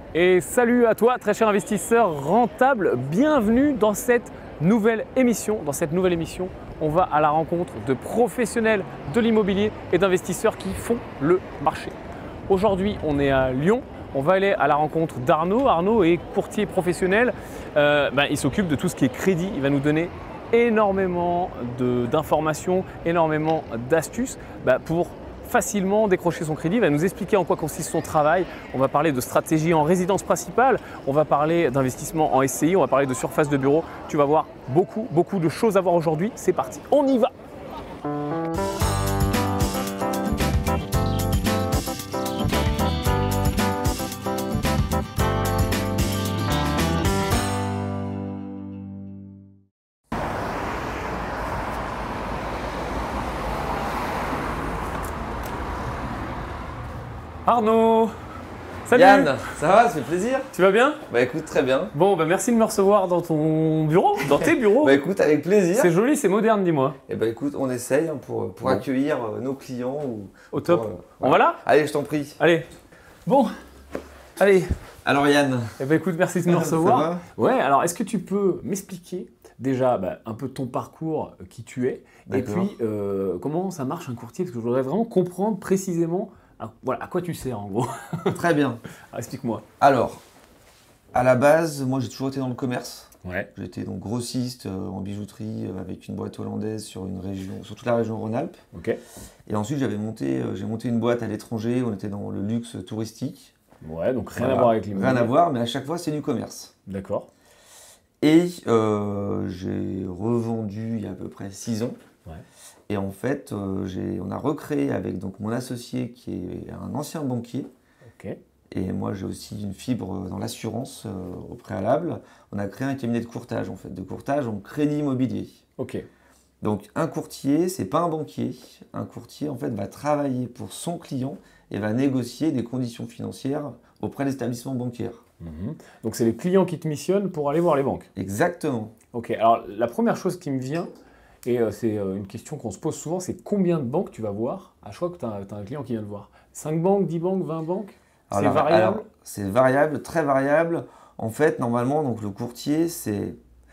Et salut à toi, très cher investisseur rentable. Bienvenue dans cette nouvelle émission. Dans cette nouvelle émission, on va à la rencontre de professionnels de l'immobilier et d'investisseurs qui font le marché. Aujourd'hui, on est à Lyon. On va aller à la rencontre d'Arnaud. Arnaud est courtier professionnel. Il s'occupe de tout ce qui est crédit. Il va nous donner énormément d'informations, énormément d'astuces pour facilement décrocher son crédit. Il va nous expliquer en quoi consiste son travail. On va parler de stratégie en résidence principale. On va parler d'investissement en SCI. On va parler de surface de bureau. Tu vas voir beaucoup de choses à voir aujourd'hui. C'est parti, on y va! Arnaud, salut. Yann, ça va, ça fait plaisir. Tu vas bien? Bah écoute, très bien. Bon, merci de me recevoir dans ton bureau, dans tes bureaux. Bah écoute, avec plaisir. C'est joli, c'est moderne, dis-moi. Et bah écoute, on essaye pour Bon. accueillir nos clients. Au top. Voilà. On va là? Allez, je t'en prie. Allez. Bon, allez. Alors Yann. Écoute, merci de me recevoir. Ça va? Ouais, alors est-ce que tu peux m'expliquer déjà un peu ton parcours, qui tu es, et D'accord. puis comment ça marche un courtier? Parce que je voudrais vraiment comprendre précisément à quoi tu sers en gros. Très bien. Alors, explique-moi. Alors, à la base, moi j'ai toujours été dans le commerce. Ouais. J'étais donc grossiste en bijouterie avec une boîte hollandaise sur toute la région Rhône-Alpes. Ok. Et ensuite j'ai monté une boîte à l'étranger. On était dans le luxe touristique. Ouais, donc rien Voilà. à voir avec l'immobilier. Rien à voir, mais à chaque fois c'est du commerce. D'accord. Et j'ai revendu il y a à peu près 6 ans. Ouais. Et en fait, on a recréé avec donc, mon associé qui est un ancien banquier. Ok. Et moi, j'ai aussi une fibre dans l'assurance au préalable. On a créé un cabinet de courtage, en fait, de courtage en crédit immobilier. Ok. Donc, un courtier, c'est pas un banquier. Un courtier, en fait, va travailler pour son client et va négocier des conditions financières auprès des établissements bancaires. Mhm. Donc c'est les clients qui te missionnent pour aller voir les banques. Exactement. Ok, alors la première chose qui me vient, et c'est une question qu'on se pose souvent, c'est combien de banques tu vas voir à chaque fois que tu as un client qui vient te voir? 5 banques, 10 banques, 20 banques? C'est variable? C'est variable, très variable. En fait, normalement, donc, le courtier, c'est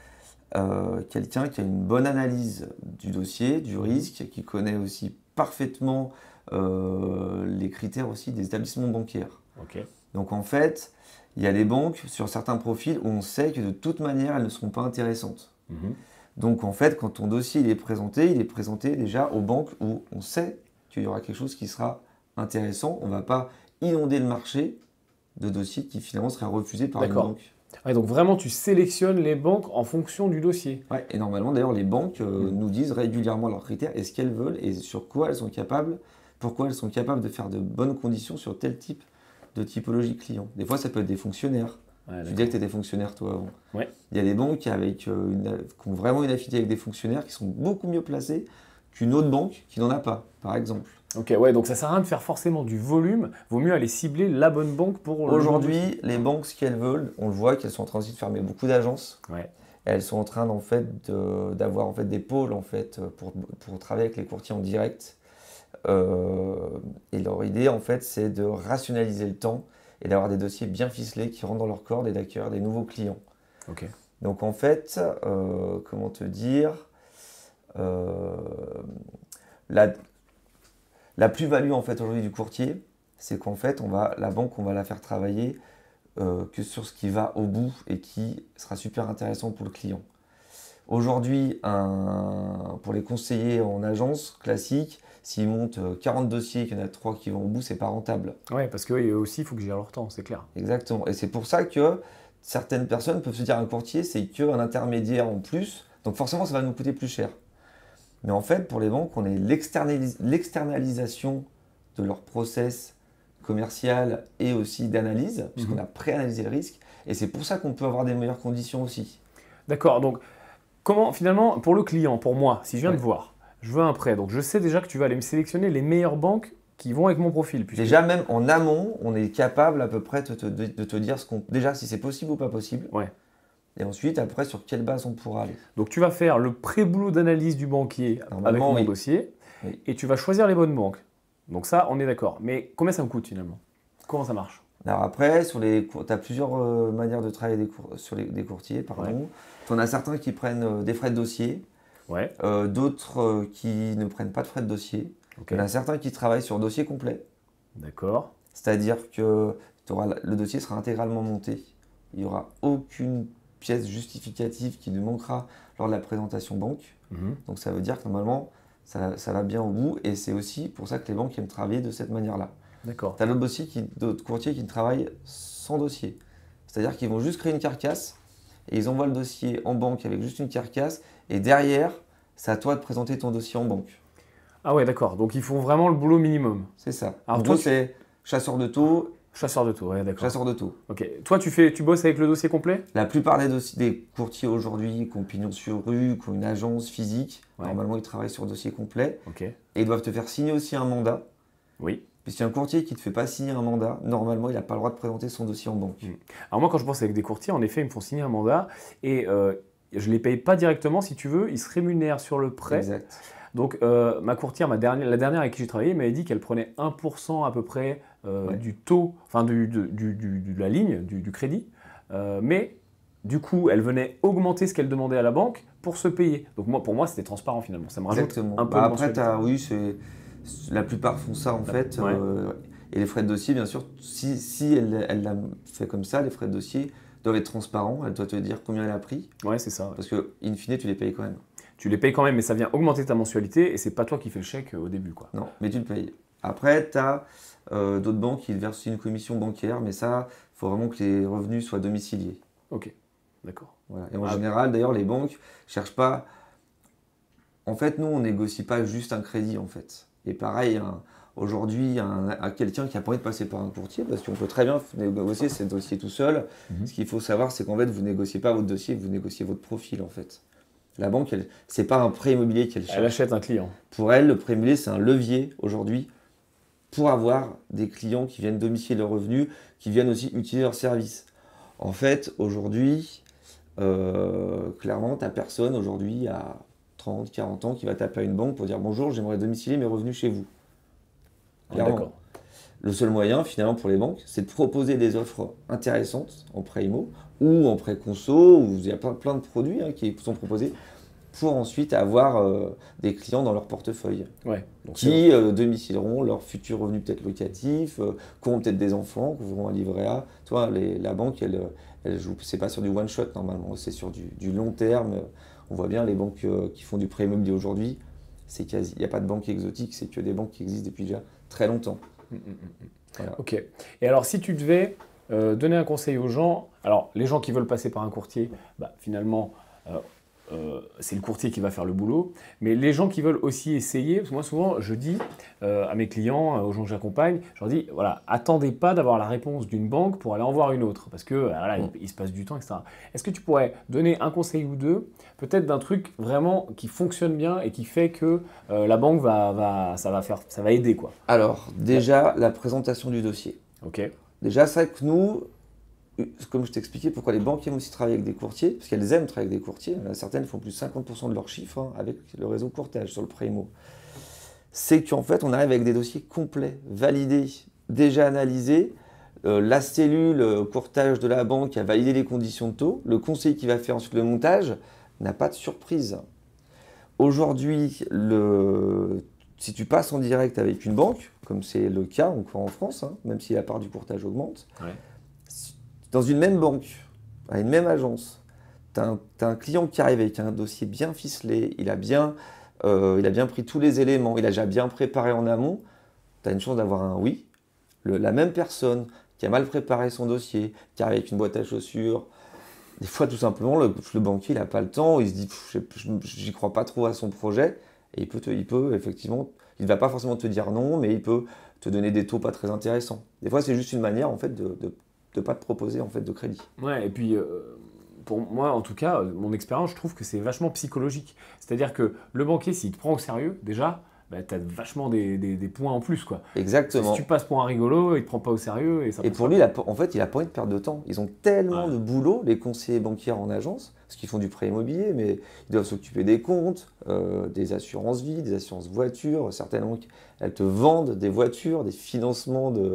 quelqu'un qui a une bonne analyse du dossier, du risque, qui connaît aussi parfaitement les critères aussi des établissements bancaires. Ok. Donc en fait, il y a des banques sur certains profils où on sait que de toute manière, elles ne seront pas intéressantes. Mhm. Donc en fait, quand ton dossier il est présenté déjà aux banques où on sait qu'il y aura quelque chose qui sera intéressant. On ne va pas inonder le marché de dossiers qui finalement seraient refusés par une D'accord. banque. Ouais, donc vraiment, tu sélectionnes les banques en fonction du dossier. Ouais, et normalement, d'ailleurs, les banques nous disent régulièrement leurs critères et ce qu'elles veulent et sur quoi elles sont capables, pourquoi elles sont capables de faire de bonnes conditions sur tel type de typologie client. Des fois, ça peut être des fonctionnaires. Ouais, Tu disais que tu étais fonctionnaire, toi, avant. Ouais. Il y a des banques qui ont vraiment une affinité avec des fonctionnaires qui sont beaucoup mieux placés qu'une autre banque qui n'en a pas, par exemple. Ok, ouais, donc ça sert à rien de faire forcément du volume. Vaut mieux aller cibler la bonne banque pour le bon Aujourd'hui, dossier. les banques, ce qu'elles veulent, on le voit qu'elles sont en train de fermer beaucoup d'agences. Ouais. Elles sont en train d'avoir des pôles pour travailler avec les courtiers en direct. Et leur idée, en fait, c'est de rationaliser le temps et d'avoir des dossiers bien ficelés qui rentrent dans leur corde et d'accueillir des nouveaux clients. Ok. Donc, en fait, comment te dire, la plus-value en fait aujourd'hui du courtier, c'est qu'en fait, la banque, on va la faire travailler que sur ce qui va au bout et qui sera super intéressant pour le client. Aujourd'hui, pour les conseillers en agence classique, s'ils montent 40 dossiers et qu'il y en a 3 qui vont au bout, c'est pas rentable. Ouais, parce qu'eux aussi, il faut que gèrent leur temps, c'est clair. Exactement. Et c'est pour ça que certaines personnes peuvent se dire un courtier, c'est qu'un intermédiaire en plus. Donc forcément, ça va nous coûter plus cher. Mais en fait, pour les banques, on est l'externalisation de leur process commercial et aussi d'analyse, puisqu'on a préanalysé le risque. Et c'est pour ça qu'on peut avoir des meilleures conditions aussi. D'accord, donc comment finalement, pour le client, pour moi, si je viens Ouais. de voir, je veux un prêt, donc je sais déjà que tu vas aller me sélectionner les meilleures banques qui vont avec mon profil. puisque- Déjà, même en amont, on est capable à peu près de te dire déjà si c'est possible ou pas possible. Ouais. Et ensuite, après, sur quelle base on pourra aller. Donc tu vas faire le pré-boulot d'analyse du banquier avec Normalement, mon oui. dossier Oui. et tu vas choisir les bonnes banques. Donc ça, on est d'accord. Mais combien ça me coûte finalement? Comment ça marche? Alors après, tu as plusieurs manières de travailler des courtiers, pardon. Tu en as certains qui prennent des frais de dossier, Ouais. d'autres qui ne prennent pas de frais de dossier. Ok. Il y en a certains qui travaillent sur dossier complet, D'accord. c'est-à-dire que le dossier sera intégralement monté. Il n'y aura aucune pièce justificative qui ne manquera lors de la présentation banque. Mhm. Donc ça veut dire que normalement, ça va bien au bout et c'est aussi pour ça que les banques aiment travailler de cette manière-là. D'accord. Tu as d'autres courtiers qui ne travaillent sans dossier. C'est-à-dire qu'ils vont juste créer une carcasse et ils envoient le dossier en banque avec juste une carcasse et derrière, c'est à toi de présenter ton dossier en banque. Ah ouais, d'accord. Donc ils font vraiment le boulot minimum. C'est ça. Alors En toi, gros, c'est chasseur de taux, Chasseur de tour, ouais, d'accord. chasseur de taux. Ok. Toi, tu bosses avec le dossier complet? La plupart des courtiers aujourd'hui qui ont pignon sur rue, qui ont une agence physique, Ouais. normalement ils travaillent sur dossier complet Ok. et ils doivent te faire signer aussi un mandat. Oui. Puisqu'il y a un courtier qui ne te fait pas signer un mandat, normalement il n'a pas le droit de présenter son dossier en banque. Alors moi, quand je bosse avec des courtiers, en effet, ils me font signer un mandat et je ne les paye pas directement, si tu veux. Ils se rémunèrent sur le prêt. Exact. Donc ma courtière, la dernière avec qui j'ai travaillé, m'avait dit qu'elle prenait 1% à peu près Ouais. du taux, enfin de la ligne, du crédit. Mais du coup, elle venait augmenter ce qu'elle demandait à la banque pour se payer. Donc pour moi, c'était transparent finalement. Ça me rajoute Exactement. un peu de Après, mensualité. la plupart font ça en fait. Ouais. Et les frais de dossier, bien sûr, si elle l'a fait comme ça, les frais de dossier doivent être transparents. Elle doit te dire combien elle a pris. Ouais, c'est ça. Ouais. Parce que, in fine, tu les payes quand même. Tu les payes quand même, mais ça vient augmenter ta mensualité et c'est pas toi qui fais le chèque au début, quoi. Non, mais tu le payes. Après, tu as d'autres banques qui versent une commission bancaire, mais ça, il faut vraiment que les revenus soient domiciliés. Ok, d'accord. Voilà. Et en général, d'ailleurs, les banques ne cherchent pas. En fait, nous, on négocie pas juste un crédit, en fait. Et pareil, aujourd'hui, quelqu'un qui a pas envie de passer par un courtier, parce qu'on peut très bien négocier ses dossiers tout seul. Ce qu'il faut savoir, c'est qu'en fait, vous négociez pas votre dossier, vous négociez votre profil, en fait. La banque, c'est pas un prêt immobilier qu'elle cherche. Elle achète un client. Pour elle, le prêt immobilier, c'est un levier aujourd'hui pour avoir des clients qui viennent domicilier leurs revenus, qui viennent aussi utiliser leurs services. En fait, aujourd'hui, clairement, tu n'as personne aujourd'hui à 30, 40 ans qui va taper à une banque pour dire bonjour, j'aimerais domicilier mes revenus chez vous. Clairement. D'accord. Le seul moyen, finalement, pour les banques, c'est de proposer des offres intéressantes en prêt IMO ou en prêt conso, où il y a plein de produits qui sont proposés pour ensuite avoir des clients dans leur portefeuille Ouais. Donc qui domicilieront leurs futurs revenus peut-être locatifs, qui auront peut-être des enfants, qui auront un livret A. Tu vois, la banque, elle joue, c'est pas sur du one shot normalement, c'est sur du long terme. On voit bien les banques qui font du prêt immobilier aujourd'hui, il n'y a pas de banque exotique, c'est que des banques qui existent depuis déjà très longtemps. Voilà. Ok. Et alors, si tu devais donner un conseil aux gens, alors les gens qui veulent passer par un courtier, finalement, c'est le courtier qui va faire le boulot. Mais les gens qui veulent aussi essayer, parce que moi souvent je dis à mes clients, aux gens que j'accompagne, je leur dis voilà, attendez pas d'avoir la réponse d'une banque pour aller en voir une autre, parce que voilà, il se passe du temps, etc. Est-ce que tu pourrais donner un conseil ou deux, peut-être d'un truc vraiment qui fonctionne bien et qui fait que la banque ça va aider quoi. Alors, déjà, la présentation du dossier. Ok. Déjà, c'est vrai que nous, comme je t'expliquais, pourquoi les banques aiment aussi travailler avec des courtiers, parce qu'elles aiment travailler avec des courtiers. Certaines font plus de 50% de leur chiffre avec le réseau courtage sur le prêt IMO. C'est qu'en fait, on arrive avec des dossiers complets, validés, déjà analysés. La cellule courtage de la banque a validé les conditions de taux. Le conseiller qui va faire ensuite le montage n'a pas de surprise. Aujourd'hui, si tu passes en direct avec une banque, comme c'est le cas encore en France, même si la part du courtage augmente, Ouais. dans une même banque, à une même agence, tu as un client qui arrive avec un dossier bien ficelé, il a bien pris tous les éléments, il a déjà bien préparé en amont, tu as une chance d'avoir un oui. La même personne qui a mal préparé son dossier, qui arrive avec une boîte à chaussures, des fois tout simplement le banquier il n'a pas le temps, il se dit j'y crois pas trop à son projet, et il peut effectivement, il ne va pas forcément te dire non, mais il peut te donner des taux pas très intéressants. Des fois c'est juste une manière en fait de pas te proposer en fait de crédit. Ouais, et puis pour moi en tout cas, mon expérience, je trouve que c'est vachement psychologique. C'est-à-dire que le banquier, s'il te prend au sérieux, déjà, tu as vachement des points en plus, quoi. Exactement. Si tu passes pour un rigolo, il te prend pas au sérieux. Et pour lui, en fait, il n'a pas envie de perdre de temps. Ils ont tellement de boulot, les conseillers banquiers en agence, parce qu'ils font du prêt immobilier, mais ils doivent s'occuper des comptes, des assurances vie, des assurances voitures. Certaines banques, elles te vendent des voitures, des financements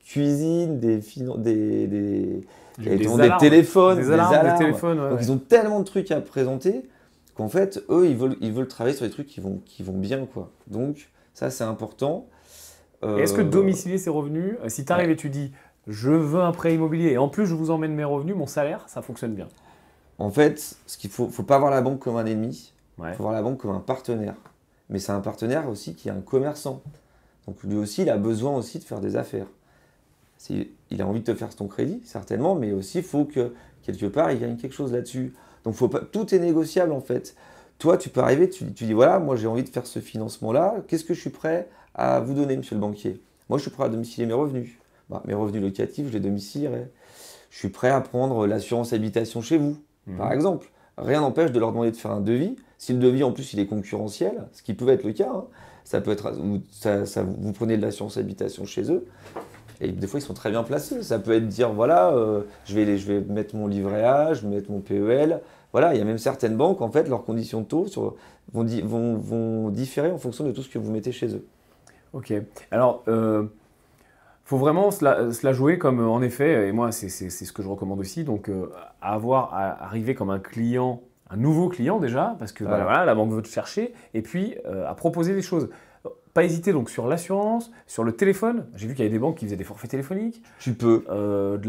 cuisine, des alarmes, téléphones, des alarmes, des téléphones. Donc ils ont tellement de trucs à présenter qu'en fait, eux, ils veulent travailler sur des trucs qui vont bien, quoi. Donc ça, c'est important. Et est-ce que domicilier ses revenus, si tu arrives et tu dis je veux un prêt immobilier et en plus je vous emmène mes revenus, mon salaire, ça fonctionne bien? En fait, ce qu'il faut pas voir la banque comme un ennemi, il Ouais. faut voir la banque comme un partenaire. Mais c'est un partenaire aussi qui est un commerçant. Donc lui aussi, il a besoin aussi de faire des affaires. Il a envie de te faire ton crédit, certainement, mais aussi il faut que quelque part, il gagne quelque chose là-dessus. Donc faut pas, tout est négociable en fait. Toi, tu peux arriver, tu dis voilà, moi j'ai envie de faire ce financement-là, qu'est-ce que je suis prêt à vous donner, monsieur le banquier? Moi, je suis prêt à domicilier mes revenus. Bah, mes revenus locatifs, je les domicilierai. Je suis prêt à prendre l'assurance habitation chez vous, par exemple. Rien n'empêche de leur demander de faire un devis. Si le devis, en plus, il est concurrentiel, ce qui peut être le cas, hein, ça peut être, vous prenez de l'assurance habitation chez eux, et des fois, ils sont très bien placés. Ça peut être dire, voilà, je vais mettre mon livret A, je vais mettre mon PEL. Voilà, il y a même certaines banques, en fait, leurs conditions de taux vont différer en fonction de tout ce que vous mettez chez eux. Ok. Alors, faut vraiment se la jouer comme, en effet, et moi, c'est ce que je recommande aussi, donc arriver comme un client, un nouveau client déjà, parce que voilà, la banque veut te chercher, et puis à proposer des choses. Pas hésiter donc sur l'assurance, sur le téléphone. J'ai vu qu'il y avait des banques qui faisaient des forfaits téléphoniques. Tu peux. De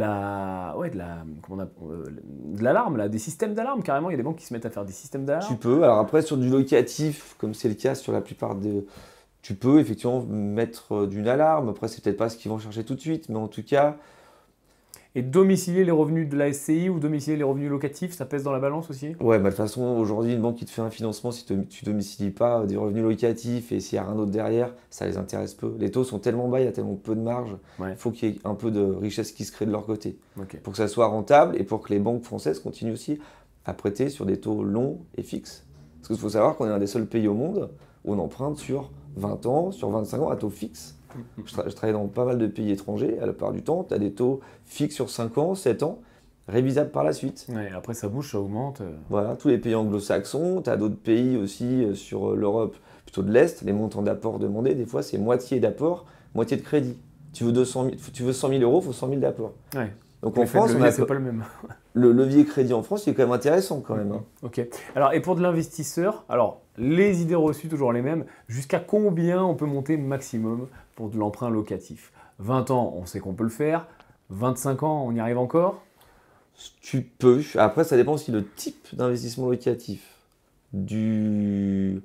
l'alarme, là, des systèmes d'alarme carrément. Il y a des banques qui se mettent à faire des systèmes d'alarme. Tu peux. Alors après, sur du locatif, comme c'est le cas sur la plupart des... Tu peux effectivement mettre d'une alarme. Après, c'est peut-être pas ce qu'ils vont chercher tout de suite, mais en tout cas... Et domicilier les revenus de la SCI ou domicilier les revenus locatifs, ça pèse dans la balance aussi? Ouais, bah, de toute façon, aujourd'hui, une banque qui te fait un financement, si tu domicilies pas des revenus locatifs et s'il n'y a rien d'autre derrière, ça les intéresse peu. Les taux sont tellement bas, il y a tellement peu de marge, il faut qu'il y ait un peu de richesse qui se crée de leur côté. Okay. Pour que ça soit rentable et pour que les banques françaises continuent aussi à prêter sur des taux longs et fixes. Parce qu'il faut savoir qu'on est un des seuls pays au monde où on emprunte sur 20 ans, sur 25 ans à taux fixe. Je travaille dans pas mal de pays étrangers, à la plupart du temps, tu as des taux fixes sur 5 ans, 7 ans, révisables par la suite. Ouais, après ça bouge, ça augmente. Voilà, tous les pays anglo-saxons, tu as d'autres pays aussi sur l'Europe plutôt de l'Est, les montants d'apport demandés, des fois c'est moitié d'apport, moitié de crédit. Tu veux 100 000 euros, il faut 100 000 d'apport. Ouais. Donc en France, c'est pas le même. Le levier crédit en France, il est quand même intéressant quand même. Hein. Ok. Alors, et pour de l'investisseur, alors les idées reçues, toujours les mêmes. Jusqu'à combien on peut monter maximum pour de l'emprunt locatif? 20 ans, on sait qu'on peut le faire. 25 ans, on y arrive encore? Tu peux. Après, ça dépend aussi du type d'investissement locatif. Du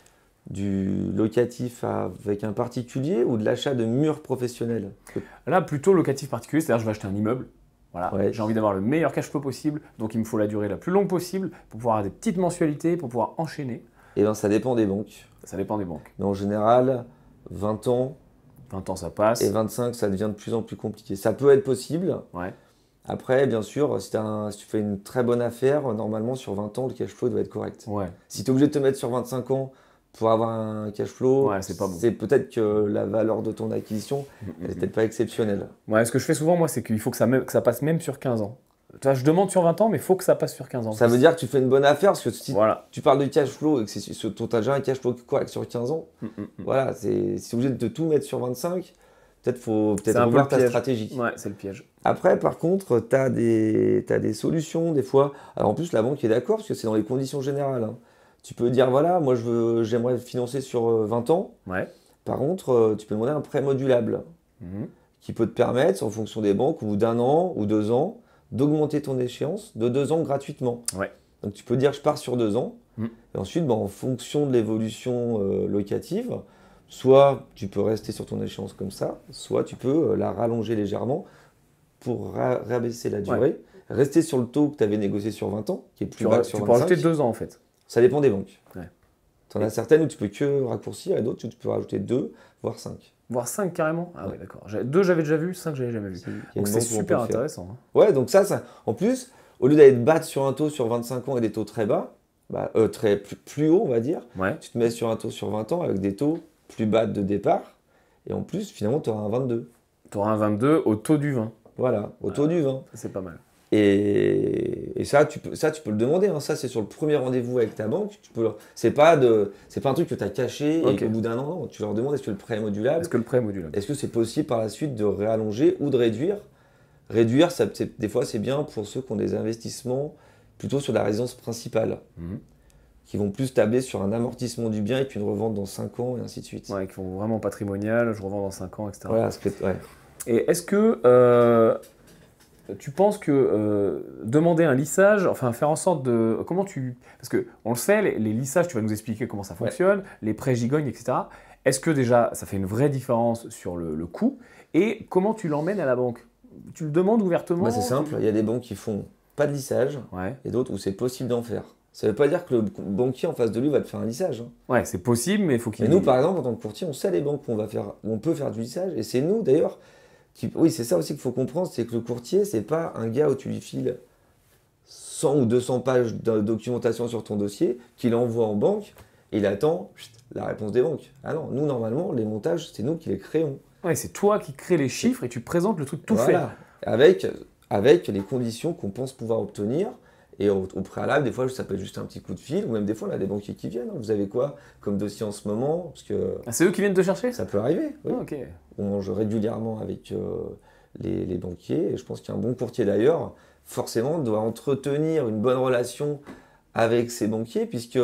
locatif avec un particulier ou de l'achat de murs professionnels? Là, plutôt locatif particulier, c'est-à-dire je vais acheter un immeuble. Voilà, ouais. J'ai envie d'avoir le meilleur cash flow possible, donc il me faut la durée la plus longue possible pour pouvoir avoir des petites mensualités, pour pouvoir enchaîner. Et bien, ça dépend des banques. Ça dépend des banques. Mais en général, 20 ans. 20 ans, ça passe. Et 25, ça devient de plus en plus compliqué. Ça peut être possible. Ouais. Après, bien sûr, si tu fais une très bonne affaire, normalement, sur 20 ans, le cash flow doit être correct. Ouais. Si tu es obligé de te mettre sur 25 ans pour avoir un cash flow, c'est pas bon. C'est peut-être que la valeur de ton acquisition n'est peut-être pas exceptionnelle. Ouais, ce que je fais souvent, moi, c'est qu'il faut que ça passe même sur 15 ans. Tu vois, je demande sur 20 ans, mais il faut que ça passe sur 15 ans. Ça veut dire que tu fais une bonne affaire, parce que si voilà. tu parles de cash flow et que tu as déjà un cash flow correct sur 15 ans, voilà, si tu es obligé de tout mettre sur 25, peut-être faut revoir ta stratégie. Ouais, c'est le piège. Après, par contre, tu as des solutions, des fois. Alors en plus, la banque est d'accord, parce que c'est dans les conditions générales. Hein. Tu peux dire, voilà, moi j'aimerais financer sur 20 ans. Ouais. Par contre, tu peux demander un prêt modulable qui peut te permettre, en fonction des banques, au bout d'1 an ou 2 ans, d'augmenter ton échéance de 2 ans gratuitement. Ouais. Donc tu peux dire, je pars sur 2 ans. Et ensuite, en fonction de l'évolution locative, soit tu peux rester sur ton échéance comme ça, soit tu peux la rallonger légèrement pour rabaisser la durée, rester sur le taux que tu avais négocié sur 20 ans, qui est plus bas que sur 25. Tu peux rajouter 2 ans en fait. Ça dépend des banques. Ouais. Tu en as certaines où tu peux que raccourcir et d'autres où tu peux rajouter 2, voire 5. Voire 5 carrément? Ah ouais, d'accord. 2 j'avais déjà vu, 5 j'avais jamais vu. Donc c'est super intéressant. Hein. Ouais, donc ça, en plus, au lieu d'aller te battre sur un taux sur 25 ans et des taux très bas, plus haut on va dire, tu te mets sur un taux sur 20 ans avec des taux plus bas de départ, et en plus finalement tu auras un 22. Tu auras un 22 au taux du 20. Voilà, au taux du 20. C'est pas mal. Et ça, tu peux le demander. Hein. Ça, c'est sur le premier rendez-vous avec ta banque. C'est pas un truc que tu as caché et qu'au bout d'un an, non, tu leur demandes est-ce que le prêt est modulable. Est-ce que le prêt est modulable? Est-ce que c'est possible par la suite de réallonger ou de réduire? Réduire, des fois, c'est bien pour ceux qui ont des investissements plutôt sur la résidence principale, qui vont plus tabler sur un amortissement du bien et puis une revente dans 5 ans et ainsi de suite. Ouais, qui font vraiment patrimonial, je revends dans 5 ans, etc. Voilà, ouais. Et est-ce que tu penses que demander un lissage, enfin faire en sorte de... Parce qu'on le sait, les lissages, tu vas nous expliquer comment ça fonctionne, les prêts gigognes, etc. Est-ce que déjà, ça fait une vraie différence sur le coût? Et comment tu l'emmènes à la banque? Tu le demandes ouvertement? C'est simple, il y a des banques qui font pas de lissage et d'autres où c'est possible d'en faire. Ça ne veut pas dire que le banquier en face de lui va te faire un lissage. Hein. Ouais, c'est possible, mais il faut qu'il... Et nous, par exemple, en tant que courtier, on sait les banques où on peut faire du lissage. Et c'est nous, d'ailleurs, oui, c'est ça aussi qu'il faut comprendre, c'est que le courtier, c'est pas un gars où tu lui files 100 ou 200 pages de documentation sur ton dossier, qu'il envoie en banque, et il attend la réponse des banques. Ah non, nous, normalement, les montages, c'est nous qui les créons. Ouais, c'est toi qui crée les chiffres et tu présentes le truc tout fait. Avec les conditions qu'on pense pouvoir obtenir. Et au préalable, des fois, ça peut être juste un petit coup de fil, ou même des fois, on a des banquiers qui viennent. Hein. Vous avez quoi comme dossier en ce moment? Parce que c'est eux qui viennent te chercher? Ça peut arriver, oui. Ah, ok. On mange régulièrement avec les banquiers, et je pense qu'un bon courtier d'ailleurs, forcément, doit entretenir une bonne relation avec ses banquiers, puisque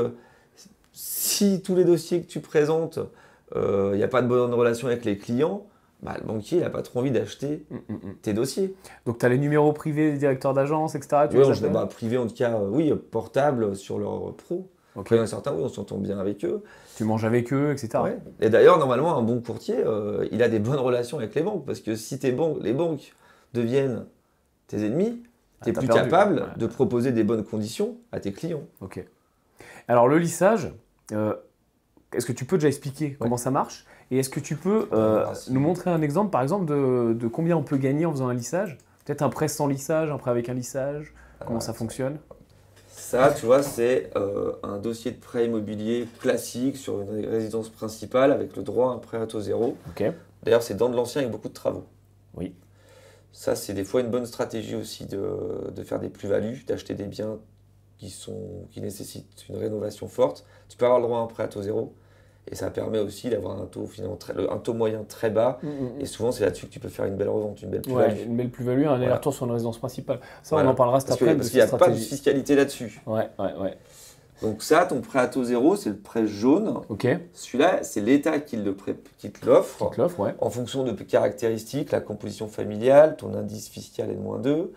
si tous les dossiers que tu présentes, il n'y a pas de bonne relation avec les clients, le banquier n'a pas trop envie d'acheter tes dossiers. Donc tu as les numéros privés des directeurs d'agence, etc. Oui, privés en tout cas, oui, portables sur leur pro. Okay. Il y en a certains, oui, on s'entend bien avec eux. Tu manges avec eux, etc. Ouais. Et d'ailleurs, normalement, un bon courtier, il a des bonnes relations avec les banques, parce que si les banques deviennent tes ennemis, tu es plus capable de proposer des bonnes conditions à tes clients. Ok. Alors le lissage, est-ce que tu peux déjà expliquer comment ça marche? Et est-ce que tu peux nous montrer un exemple, par exemple, de combien on peut gagner en faisant un lissage? Peut-être un prêt sans lissage, un prêt avec un lissage? Comment ça fonctionne? Ça, tu vois, c'est un dossier de prêt immobilier classique sur une résidence principale avec le droit à un prêt à taux zéro. Okay. D'ailleurs, c'est dans de l'ancien avec beaucoup de travaux. Oui. Ça, c'est des fois une bonne stratégie aussi de faire des plus-values, d'acheter des biens qui nécessitent une rénovation forte. Tu peux avoir le droit à un prêt à taux zéro. Et ça permet aussi d'avoir un taux moyen très bas. Et souvent, c'est là-dessus que tu peux faire une belle revente, une belle plus-value. Ouais, une belle plus-value, un aller-retour sur une résidence principale. Ça, on en parlera cet après. Parce qu'il n'y a pas de fiscalité là-dessus. Ouais. Donc ça, ton prêt à taux zéro, c'est le prêt jaune. Ok. Celui-là, c'est l'État qui te l'offre. Ouais. En fonction de caractéristiques, la composition familiale, ton indice fiscal est de -2.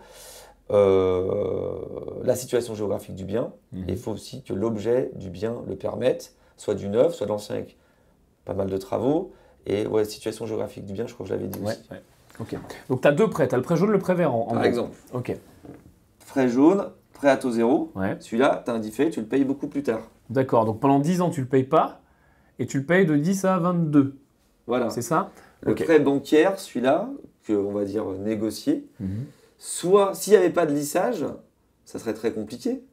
La situation géographique du bien. Et il faut aussi que l'objet du bien le permette, soit du neuf, soit de l'ancien avec pas mal de travaux. Et situation géographique du bien, je crois que je l'avais dit aussi. Ouais. Ok. Donc tu as deux prêts, tu as le prêt jaune et le prêt vert Par exemple. Ok. Prêt jaune, prêt à taux zéro. Ouais. Celui-là, tu as un différé, tu le payes beaucoup plus tard. D'accord, donc pendant 10 ans, tu ne le payes pas et tu le payes de 10 à 22. Voilà. C'est ça? Le prêt bancaire, celui-là, qu'on va dire négocié, soit s'il n'y avait pas de lissage, ça serait très compliqué.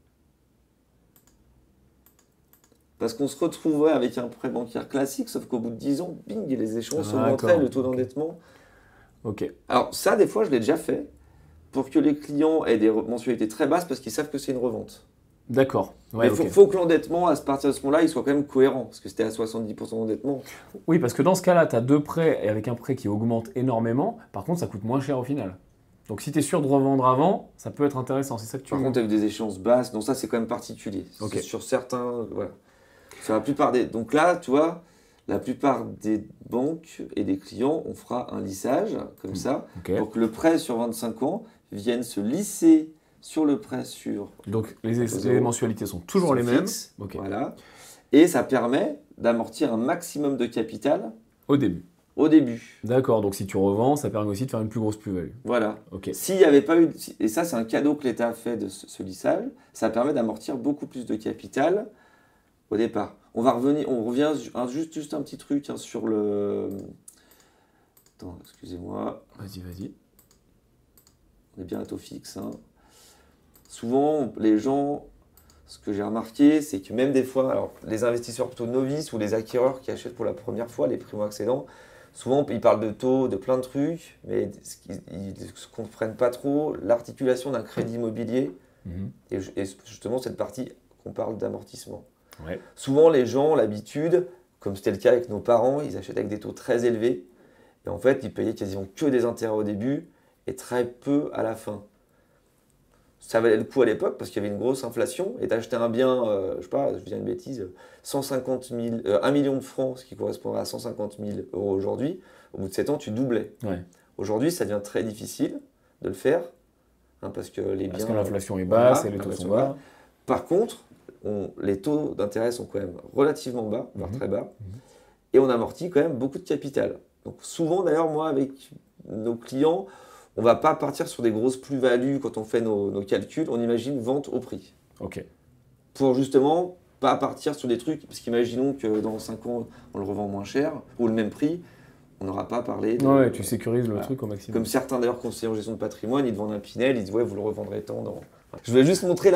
Parce qu'on se retrouverait avec un prêt bancaire classique, sauf qu'au bout de 10 ans, bing, les échéances augmenteraient, le taux d'endettement. Ok. Alors ça, des fois, je l'ai déjà fait, pour que les clients aient des mensualités très basses, parce qu'ils savent que c'est une revente. D'accord. Ouais, mais il faut que l'endettement, à partir de ce moment-là, il soit quand même cohérent, parce que c'était à 70% d'endettement. Oui, parce que dans ce cas-là, tu as deux prêts, et avec un prêt qui augmente énormément, par contre, ça coûte moins cher au final. Donc si tu es sûr de revendre avant, ça peut être intéressant, c'est ça que tu veux. Par contre, tu as des échéances basses, donc ça, c'est quand même particulier. Okay. Sur certains... Voilà. Sur la plupart des... Donc là, tu vois, la plupart des banques et des clients, on fera un lissage, comme ça, pour que le prêt sur 25 ans vienne se lisser sur le prêt sur... Donc les mensualités sont toujours les mêmes. Okay. Voilà. Et ça permet d'amortir un maximum de capital au début. D'accord, donc si tu revends, ça permet aussi de faire une plus grosse plus-value. Voilà. S'il n'y avait pas eu... Et ça, c'est un cadeau que l'État a fait de ce lissage. Ça permet d'amortir beaucoup plus de capital au départ. On revient juste un petit truc sur le... Attends, excusez-moi. Vas-y. On est bien à taux fixe. Souvent, les gens, ce que j'ai remarqué, c'est que même des fois, alors, les investisseurs plutôt novices ou les acquéreurs qui achètent pour la première fois, les primo-accédants, Souvent, ils parlent de taux, de plein de trucs, mais ce qu'ils ne comprennent pas trop, l'articulation d'un crédit immobilier et justement cette partie qu'on parle d'amortissement. Ouais. Souvent, les gens ont l'habitude, comme c'était le cas avec nos parents, ils achètent avec des taux très élevés et en fait, ils payaient quasiment que des intérêts au début et très peu à la fin. Ça valait le coup à l'époque parce qu'il y avait une grosse inflation et d'acheter un bien, je sais pas, je dis une bêtise, 1 million de francs, ce qui correspondrait à 150 000 euros aujourd'hui, au bout de 7 ans, tu doublais. Ouais. Aujourd'hui, ça devient très difficile de le faire parce que les biens. Parce que l'inflation est basse et les taux sont bas. Par contre, les taux d'intérêt sont quand même relativement bas, voire très bas, Mhm. et on amortit quand même beaucoup de capital. Donc souvent, d'ailleurs, moi, avec nos clients, on ne va pas partir sur des grosses plus-values quand on fait nos calculs, on imagine vente au prix. Ok. Pour justement pas partir sur des trucs, parce qu'imaginons que dans 5 ans, on le revend moins cher, ou le même prix, on n'aura pas parlé de... Ouais, tu sécurises le truc au maximum. Comme certains d'ailleurs conseillers en gestion de patrimoine, ils te vendent un Pinel, ils disent ouais, vous le revendrez tant dans... Je vais juste montrer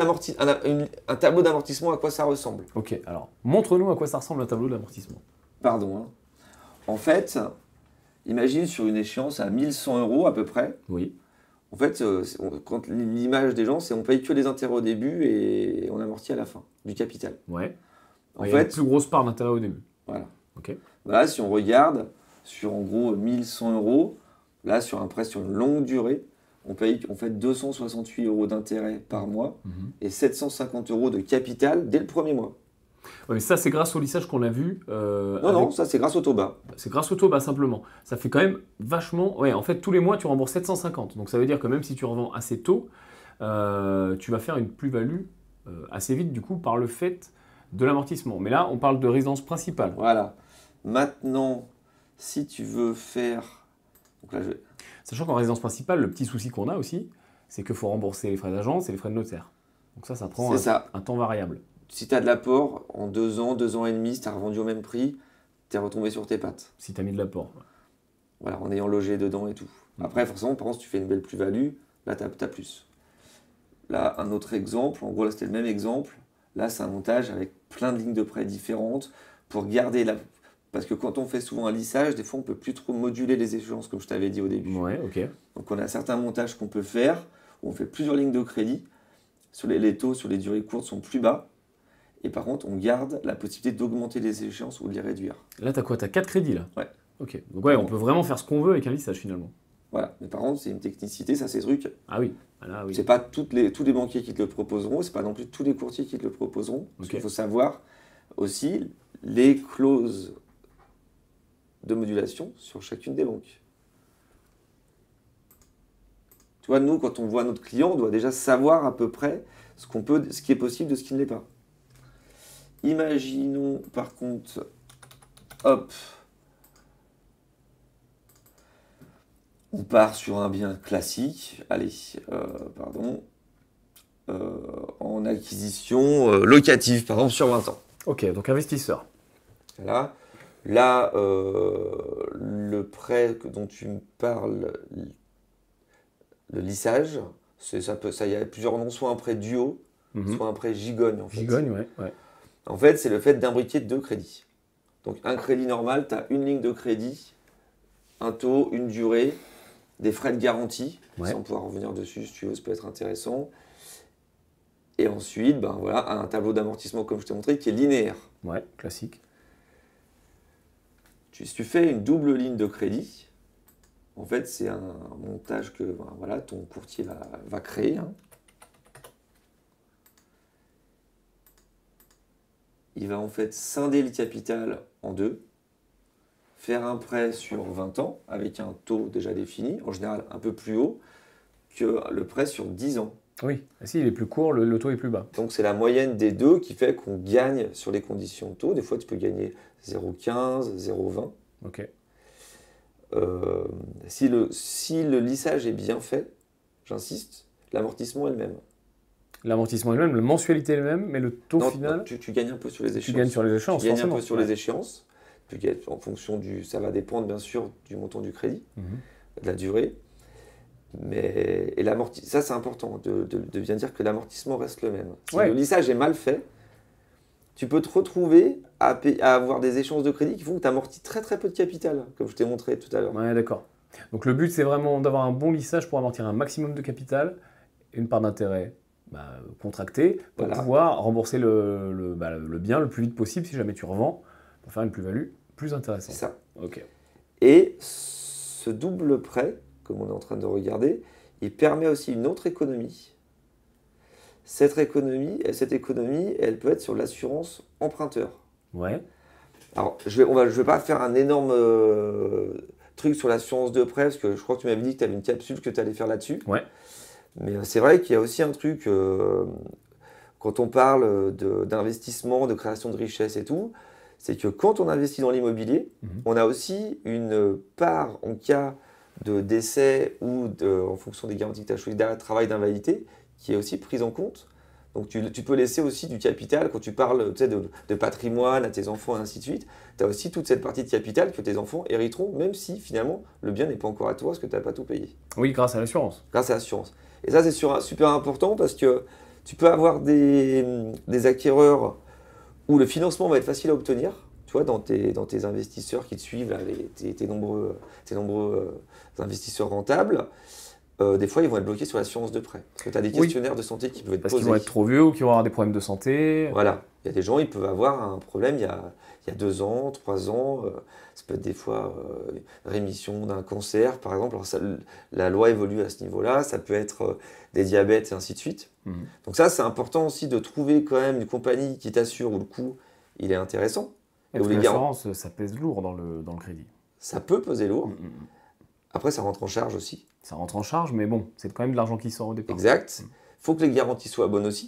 un tableau d'amortissement, à quoi ça ressemble. Ok, alors montre-nous à quoi ça ressemble un tableau d'amortissement. Pardon. Hein. En fait, imagine sur une échéance à 1100 euros à peu près. Oui. En fait, quand l'image des gens, c'est on paye que les intérêts au début et on amortit à la fin du capital. Ouais. En Il y fait, a une plus grosse part d'intérêt au début. Voilà. Ok. Là, si on regarde sur en gros 1100 euros, là sur un prêt sur une longue durée, on paye en fait 268 euros d'intérêt par mois et 750 euros de capital dès le premier mois. Ouais, mais ça, c'est grâce au lissage qu'on a vu. Non, ça c'est grâce au taux bas. C'est grâce au taux bas simplement. Ça fait quand même vachement. Ouais, en fait, tous les mois, tu rembourses 750. Donc ça veut dire que même si tu revends assez tôt, tu vas faire une plus-value assez vite du coup par le fait de l'amortissement. Mais là, on parle de résidence principale. Voilà. Maintenant, si tu veux faire. Donc là, Sachant qu'en résidence principale, le petit souci qu'on a aussi, c'est qu'il faut rembourser les frais d'agence et les frais de notaire. Donc ça prend un temps variable. Si tu as de l'apport, en 2 ans, 2 ans et demi, si tu as revendu au même prix, tu es retombé sur tes pattes. Si tu as mis de l'apport. Voilà, en ayant logé dedans et tout. Après, forcément, par contre, si tu fais une belle plus-value, là, tu as plus. Là, un autre exemple, en gros, là, c'était le même exemple. Là, c'est un montage avec plein de lignes de prêt différentes pour garder la... Parce que quand on fait souvent un lissage, des fois, on ne peut plus trop moduler les échéances, comme je t'avais dit au début. Ouais, ok. Donc, on a certains montages qu'on peut faire, où on fait plusieurs lignes de crédit. Sur les taux, sur les durées courtes, sont plus bas. Et par contre, on garde la possibilité d'augmenter les échéances ou de les réduire. Là, tu as quoi? Tu as 4 crédits, là? Ouais. Ok. Donc, ouais, on peut vraiment faire ce qu'on veut avec un lissage, finalement. Voilà. Mais par contre, c'est une technicité, ça, ces trucs. Ah oui. Là, oui. C'est pas tous les banquiers qui te le proposeront, c'est pas non plus tous les courtiers qui te le proposeront. Parce qu'il faut savoir aussi les clauses de modulation sur chacune des banques. Tu vois, nous, quand on voit notre client, on doit déjà savoir à peu près ce qui est possible de ce qui ne l'est pas. Imaginons par contre, hop, on part sur un bien classique, allez, en acquisition locative, par exemple sur 20 ans. Ok, donc investisseur. Voilà. Là, le prêt dont tu me parles, le lissage, il y a plusieurs noms, soit un prêt duo, soit un prêt gigogne. En fait. Gigogne, ouais. En fait, c'est le fait d'imbriquer 2 crédits. Donc un crédit normal, tu as une ligne de crédit, un taux, une durée, des frais de garantie, sans pouvoir revenir dessus si tu veux, ça peut être intéressant. Et ensuite, ben voilà, un tableau d'amortissement comme je t'ai montré qui est linéaire. Ouais, classique. Si tu fais une double ligne de crédit, en fait, c'est un montage que voilà, ton courtier va créer. Hein. Il va en fait scinder le capital en 2, faire un prêt sur 20 ans avec un taux déjà défini, en général un peu plus haut que le prêt sur 10 ans. Oui, si il est plus court, le taux est plus bas. Donc c'est la moyenne des deux qui fait qu'on gagne sur les conditions de taux. Des fois, tu peux gagner 0,15, 0,20. Ok. Si le lissage est bien fait, j'insiste, l'amortissement est le même. L'amortissement est le même, la mensualité est le même, mais le taux final... Non, tu gagnes un peu sur les échéances. Tu gagnes sur les échéances, Tu gagnes un peu sur les ouais. échéances. En fonction ça va dépendre bien sûr du montant du crédit, de la durée. Mais ça c'est important de bien dire que l'amortissement reste le même. Si le lissage est mal fait, tu peux te retrouver à avoir des échanges de crédit qui font que tu amortis très très peu de capital, comme je t'ai montré tout à l'heure. Ouais, d'accord. Donc le but, c'est vraiment d'avoir un bon lissage pour amortir un maximum de capital et une part d'intérêt contractée pour pouvoir rembourser le bien le plus vite possible si jamais tu revends pour faire une plus-value plus intéressante. C'est ça. Ok. Et ce double prêt, comme on est en train de regarder, il permet aussi une autre économie. Cette économie, elle peut être sur l'assurance emprunteur. Ouais. Alors, je vais pas faire un énorme truc sur l'assurance de prêt, parce que je crois que tu m'avais dit que tu avais une capsule que tu allais faire là-dessus. Ouais. Mais c'est vrai qu'il y a aussi un truc, quand on parle d'investissement, de création de richesse et tout, c'est que quand on investit dans l'immobilier, on a aussi une part en cas de décès ou en fonction des garanties que tu as choisies, travail d'invalidité, qui est aussi prise en compte. Donc tu peux laisser aussi du capital, quand tu parles de patrimoine à tes enfants et ainsi de suite, tu as aussi toute cette partie de capital que tes enfants hériteront, même si finalement le bien n'est pas encore à toi parce que tu n'as pas tout payé. Oui, grâce à l'assurance. Grâce à l'assurance. Et ça, c'est super important parce que tu peux avoir des acquéreurs où le financement va être facile à obtenir, tu vois, dans tes investisseurs qui te suivent, là, tes nombreux investisseurs rentables. Des fois, ils vont être bloqués sur l'assurance de prêt. Parce que tu as des questionnaires de santé qui peuvent être posés. Parce qu'ils vont être trop vieux ou qu'ils vont avoir des problèmes de santé. Voilà. Il y a des gens, ils peuvent avoir un problème il y a 2 ans, 3 ans. Ça peut être des fois rémission d'un cancer, par exemple. Alors la loi évolue à ce niveau-là. Ça peut être des diabètes et ainsi de suite. Donc ça, c'est important aussi de trouver quand même une compagnie qui t'assure où le coût, il est intéressant. Et parce que l'assurance, ça pèse lourd dans le crédit. Ça peut peser lourd. Après, ça rentre en charge aussi. Ça rentre en charge, mais bon, c'est quand même de l'argent qui sort au départ. Exact. Il faut que les garanties soient bonnes aussi.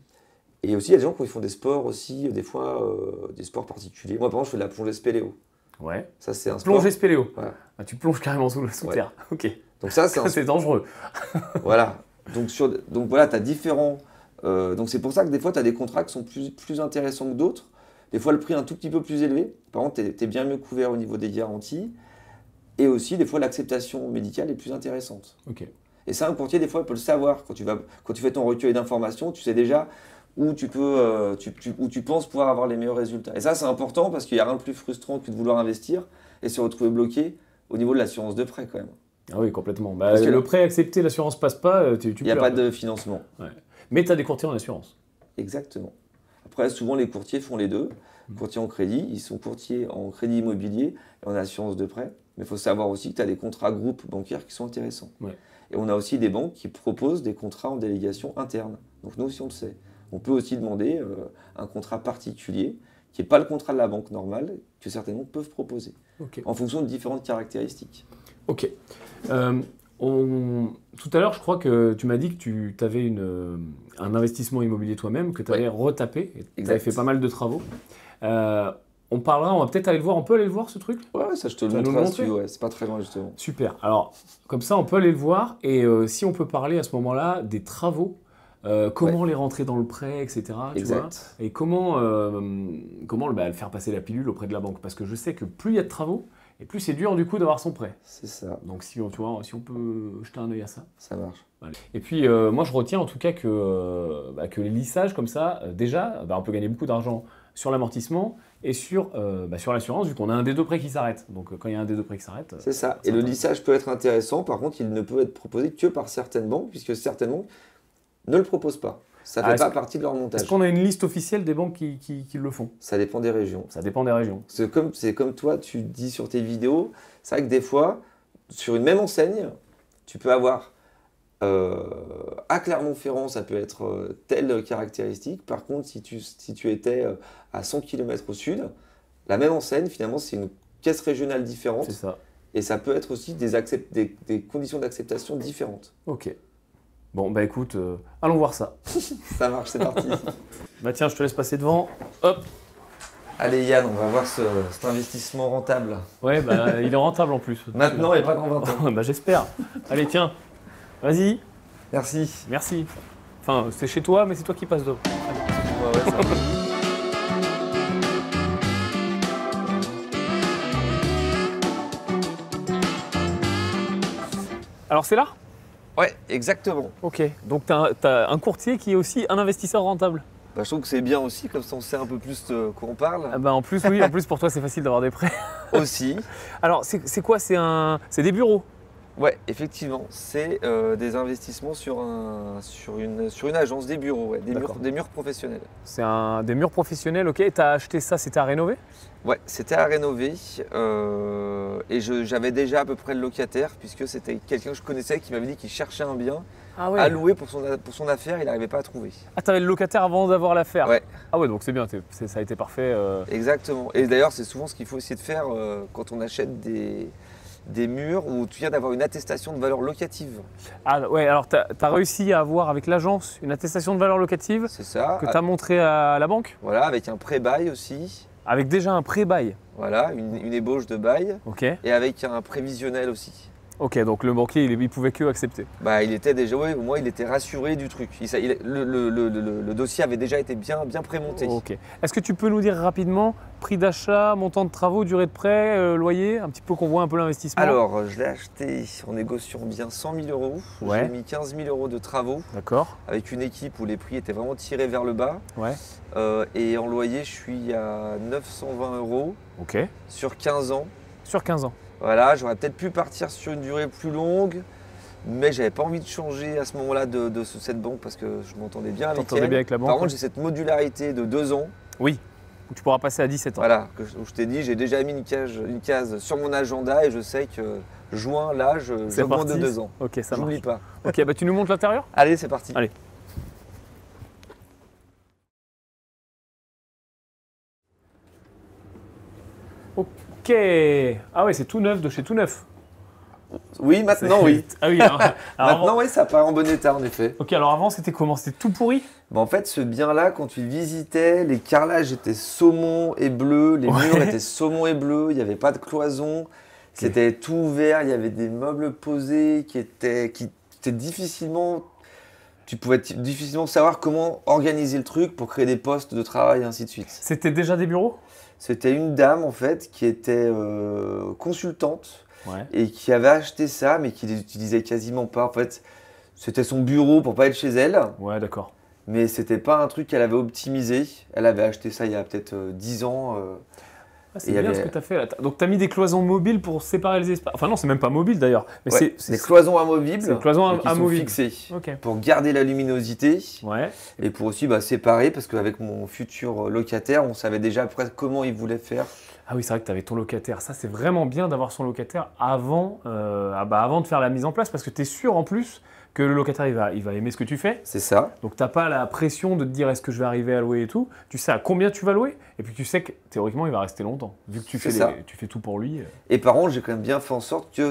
Et aussi, il y a des gens qui font des sports aussi, des fois, des sports particuliers. Moi, par exemple, je fais de la plongée spéléo. Ouais. Ça, c'est un sport. Plongée spéléo. Voilà. Ah, tu plonges carrément sous terre. Ok. Donc ça, c'est dangereux. Voilà. Donc voilà, tu as différents... donc c'est pour ça que des fois, tu as des contrats qui sont plus intéressants que d'autres. Des fois, le prix est un tout petit peu plus élevé. Par contre, tu es bien mieux couvert au niveau des garanties. Et aussi, des fois, l'acceptation médicale est plus intéressante. Okay. Et ça, un courtier, des fois, peut le savoir. Quand tu fais ton recueil d'informations, tu sais déjà où tu penses pouvoir avoir les meilleurs résultats. Et ça, c'est important parce qu'il n'y a rien de plus frustrant que de vouloir investir et se retrouver bloqué au niveau de l'assurance de prêt, quand même. Ah oui, complètement. Parce que le prêt accepté, l'assurance passe pas, tu il n'y a pas de financement. Ouais. Mais tu as des courtiers en assurance. Exactement. Après, souvent, les courtiers font les deux. Courtiers en crédit, ils sont courtiers en crédit immobilier et en assurance de prêt. Mais il faut savoir aussi que tu as des contrats groupes bancaires qui sont intéressants. Ouais. Et on a aussi des banques qui proposent des contrats en délégation interne. Donc nous aussi, on le sait. On peut aussi demander un contrat particulier, qui n'est pas le contrat de la banque normale, que certaines banques peuvent proposer, en fonction de différentes caractéristiques. Ok. Tout à l'heure, je crois que tu m'as dit que tu avais un investissement immobilier toi-même, que tu avais retapé, et tu avais fait pas mal de travaux. On va peut-être aller le voir. On peut aller le voir, ce truc? Ouais, ça je te le montrerai si tu veux. Ouais, c'est pas très loin justement. Super. Alors, comme ça, on peut aller le voir. Et si on peut parler à ce moment-là des travaux, comment les rentrer dans le prêt, etc. Tu vois, et comment le faire passer la pilule auprès de la banque. Parce que je sais que plus il y a de travaux, et plus c'est dur du coup d'avoir son prêt. C'est ça. Donc si on peut jeter un œil à ça. Ça marche. Allez. Et puis moi je retiens en tout cas que les lissages comme ça, déjà, on peut gagner beaucoup d'argent sur l'amortissement et sur l'assurance, vu qu'on a un des deux prêts qui s'arrête. Donc quand il y a un des deux prêts qui s'arrête... C'est ça. Et le lissage peut être intéressant, par contre il ne peut être proposé que par certaines banques, puisque certaines banques ne le proposent pas. Ça ne fait pas partie de leur montage. Est-ce qu'on a une liste officielle des banques qui le font? Ça dépend des régions. Ça dépend des régions. C'est comme toi, tu dis sur tes vidéos, c'est vrai que des fois, sur une même enseigne, tu peux avoir à Clermont-Ferrand, ça peut être telle caractéristique. Par contre, si tu étais à 100 km au sud, la même enseigne, finalement, c'est une caisse régionale différente. C'est ça. Et ça peut être aussi des conditions d'acceptation différentes. Ok. Bon, bah écoute, allons voir ça. Ça marche, c'est parti. Bah tiens, je te laisse passer devant. Hop. Allez Yann, on va voir cet investissement rentable. Ouais, bah il est rentable en plus. Maintenant et pas dans 20 ans. Bah j'espère. Allez, tiens, vas-y. Merci. Merci. Enfin, c'est chez toi, mais c'est toi qui passes devant. Ouais, ça va. Alors c'est là? Ouais, exactement. Ok, donc tu as un courtier qui est aussi un investisseur rentable. Bah, je trouve que c'est bien aussi, comme ça on sait un peu plus de quoi on parle. Ah bah, en plus, oui, en plus pour toi c'est facile d'avoir des prêts. Aussi. Alors c'est quoi? C'est des bureaux? Ouais, effectivement, c'est des investissements sur une agence, des bureaux, ouais, des murs professionnels. C'est des murs professionnels, ok. Tu as acheté ça, c'était à rénover? Ouais, c'était à rénover et j'avais déjà à peu près le locataire puisque c'était quelqu'un que je connaissais qui m'avait dit qu'il cherchait un bien à louer pour son affaire, il n'arrivait pas à trouver. Ah, tu avais le locataire avant d'avoir l'affaire? Ouais. Ah ouais, donc c'est bien, ça a été parfait. Exactement. Et d'ailleurs, c'est souvent ce qu'il faut essayer de faire quand on achète des murs où tu viens d'avoir une attestation de valeur locative. Ah ouais, alors tu as réussi à avoir avec l'agence une attestation de valeur locative C'est ça. que tu as montré à la banque? Voilà, avec un pré-bail aussi. Avec déjà un pré-bail? Voilà, une ébauche de bail. Ok. Et avec un prévisionnel aussi. Ok, donc le banquier, il pouvait que accepter. Bah, il était déjà, ouais, au moins il était rassuré du truc. Le dossier avait déjà été bien prémonté. Ok. Est-ce que tu peux nous dire rapidement prix d'achat, montant de travaux, durée de prêt, loyer, un petit peu qu'on voit un peu l'investissement? Alors, je l'ai acheté en négociant bien 100 000 euros. Ouais. J'ai mis 15 000 euros de travaux. D'accord. Avec une équipe où les prix étaient vraiment tirés vers le bas. Ouais. Et en loyer, je suis à 920 euros Ok. sur 15 ans. Sur 15 ans. Voilà, j'aurais peut-être pu partir sur une durée plus longue, mais j'avais pas envie de changer à ce moment-là de cette banque parce que je m'entendais bien avec elle. Bien avec la banque. Par contre, j'ai cette modularité de 2 ans. Oui. Tu pourras passer à 17 ans. Voilà, où je t'ai dit, j'ai déjà mis une case sur mon agenda et je sais que juin, là, j'augmente de 2 ans. Ok, ça marche. J'oublie pas. Ok, bah tu nous montres l'intérieur? Allez, c'est parti. Allez. Ok. Ah ouais, c'est tout neuf de chez tout neuf. Oui, maintenant, oui. Ah oui. Maintenant, oui, ça paraît en bon état, en effet. Ok, alors avant, c'était comment? C'était tout pourri? En fait, ce bien-là, quand tu le visitais, les carrelages étaient saumon et bleu, les murs étaient saumon et bleu, il n'y avait pas de cloison, c'était tout ouvert, il y avait des meubles posés qui étaient difficilement... Tu pouvais difficilement savoir comment organiser le truc pour créer des postes de travail et ainsi de suite. C'était déjà des bureaux? C'était une dame, en fait, qui était consultante. Ouais. Et qui avait acheté ça, mais qui ne l'utilisait quasiment pas. En fait, c'était son bureau pour pas être chez elle. Ouais, d'accord. Mais c'était pas un truc qu'elle avait optimisé. Elle avait acheté ça il y a peut-être 10 ans. Ah, c'est bien ce que tu as fait là. Donc tu as mis des cloisons mobiles pour séparer les espaces. Enfin non, c'est même pas mobile d'ailleurs. Mais ouais, c'est des cloisons amovibles. C'est des cloisons amovibles. Fixées. Okay. Pour garder la luminosité. Ouais. Et pour aussi séparer, parce qu'avec mon futur locataire, on savait déjà presque comment il voulait faire. Ah oui, c'est vrai que tu avais ton locataire. Ça, c'est vraiment bien d'avoir son locataire avant de faire la mise en place parce que tu es sûr en plus que le locataire, il va aimer ce que tu fais. C'est ça. Donc, tu n'as pas la pression de te dire est-ce que je vais arriver à louer et tout. Tu sais à combien tu vas louer et puis tu sais que théoriquement, il va rester longtemps vu que tu fais tout pour lui. Et par contre, j'ai quand même bien fait en sorte que